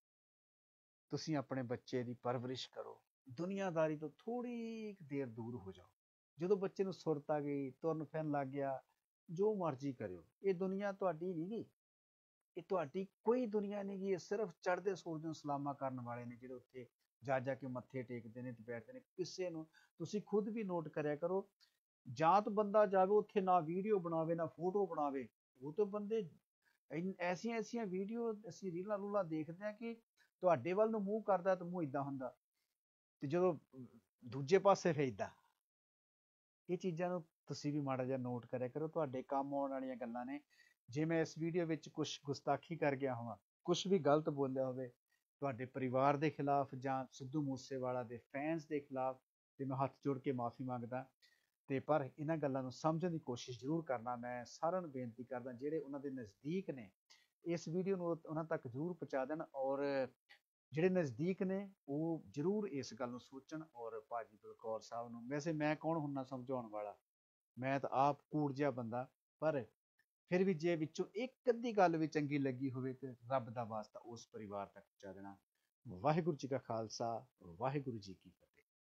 ਤੁਸੀਂ ਆਪਣੇ ਬੱਚੇ ਦੀ ਪਰਵਰਿਸ਼ ਕਰੋ, ਦੁਨੀਆਦਾਰੀ ਤੋਂ ਥੋੜੀ ਦੇਰ ਦੂਰ ਹੋ ਜਾਓ। ਜਦੋਂ ਬੱਚੇ ਨੂੰ ਸੁਰਤ ਆ ਗਈ, ਤੁਰਨ ਫਿਰਨ ਲੱਗ ਗਿਆ, ਜੋ ਮਰਜ਼ੀ ਕਰਿਓ। ਇਹ ਦੁਨੀਆ ਤੁਹਾਡੀ ਨਹੀਂ ਗੀ, ਇਹ ਤੁਹਾਡੀ ਕੋਈ ਦੁਨੀਆ ਨਹੀਂ ਗੀ। ਇਹ ਸਿਰਫ ਚੜ੍ਹਦੇ ਸੂਰਜ ਨੂੰ ਸਲਾਮਾ ਕਰਨ ਵਾਲੇ ਨੇ, ਜਿਹੜੇ ਉੱਥੇ ਜਾ ਕੇ ਮੱਥੇ ਟੇਕਦੇ ਨੇ ਤੇ ਬੈਠਦੇ ਨੇ। ਕਿਸੇ ਨੂੰ, ਤੁਸੀਂ ਖੁਦ ਵੀ ਨੋਟ ਕਰਿਆ ਕਰੋ, ਜਾਤ ਬੰਦਾ ਜਾਵੇ ਉੱਥੇ, ਨਾ ਵੀਡੀਓ ਬਣਾਵੇ ਨਾ ਫੋਟੋ ਬਣਾਵੇ। ਉਹ ਤਾਂ ਬੰਦੇ ਐਸੀਆਂ ਵੀਡੀਓ, ਅਸੀਂ ਰੀਲਾਂ ਰੂਲਾਂ ਦੇਖਦੇ ਹਾਂ ਕਿ ਤੁਹਾਡੇ ਵੱਲ ਨੂੰ ਮੂੰਹ ਕਰਦਾ ਤਾਂ ਮੂੰਹ ਏਦਾਂ ਹੁੰਦਾ, ਤੇ ਜਦੋਂ ਦੂਜੇ ਪਾਸੇ ਫਿਰ ਏਦਾਂ। ਇਹ ਚੀਜ਼ਾਂ ਨੂੰ ਤੁਸੀਂ ਵੀ ਮਾੜਾ ਜਿਹਾ ਨੋਟ ਕਰਿਆ ਕਰੋ, ਤੁਹਾਡੇ ਕੰਮ ਆਉਣ ਵਾਲੀਆਂ ਗੱਲਾਂ ਨੇ। ਜੇ ਮੈਂ ਇਸ ਵੀਡੀਓ ਵਿੱਚ ਕੁਛ ਗੁਸਤਾਖੀ ਕਰ ਗਿਆ ਹੋਵਾਂ, ਕੁਛ ਵੀ ਗਲਤ ਬੋਲਿਆ ਹੋਵੇ ਤੁਹਾਡੇ ਪਰਿਵਾਰ ਦੇ ਖਿਲਾਫ ਜਾਂ ਸਿੱਧੂ ਮੂਸੇਵਾਲਾ ਦੇ ਫੈਨਸ ਦੇ ਖਿਲਾਫ, ਤੇ ਮੈਂ ਹੱਥ ਜੋੜ ਕੇ ਮਾਫੀ ਮੰਗਦਾ। ਤੇ ਪਰ ਇਹਨਾਂ ਗੱਲਾਂ ਨੂੰ ਸਮਝਣ ਦੀ ਕੋਸ਼ਿਸ਼ ਜ਼ਰੂਰ ਕਰਨਾ। ਮੈਂ ਸਾਰਿਆਂ ਨੂੰ ਬੇਨਤੀ ਕਰਦਾ, ਜਿਹੜੇ ਉਹਨਾਂ ਦੇ ਨਜ਼ਦੀਕ ਨੇ, ਇਸ ਵੀਡੀਓ ਨੂੰ ਉਹਨਾਂ ਤੱਕ ਜ਼ਰੂਰ ਪਹੁੰਚਾ ਦੇਣ। ਔਰ ਜਿਹੜੇ ਨਜ਼ਦੀਕ ਨੇ ਉਹ ਜ਼ਰੂਰ ਇਸ ਗੱਲ ਨੂੰ ਸੋਚਣ। ਔਰ ਭਾਜੀ ਬਲਕੌਰ ਸਾਹਿਬ ਨੂੰ, ਵੈਸੇ ਮੈਂ ਕੌਣ ਹੁੰਦਾ ਸਮਝਾਉਣ ਵਾਲਾ, ਮੈਂ ਤਾਂ ਆਪ ਕੂੜ ਜਿਹਾ ਬੰਦਾ, ਪਰ ਫਿਰ ਵੀ ਜੇ ਵਿੱਚੋਂ ਇੱਕ ਅੱਧੀ ਗੱਲ ਵੀ ਚੰਗੀ ਲੱਗੀ ਹੋਵੇ ਤੇ ਰੱਬ ਦਾ ਵਾਸਤਾ ਉਸ ਪਰਿਵਾਰ ਤੱਕ ਪਹੁੰਚਾ ਦੇਣਾ। ਵਾਹਿਗੁਰੂ ਜੀ ਕਾ ਖਾਲਸਾ, ਵਾਹਿਗੁਰੂ ਜੀ ਕੀ ਫਤਿਹ।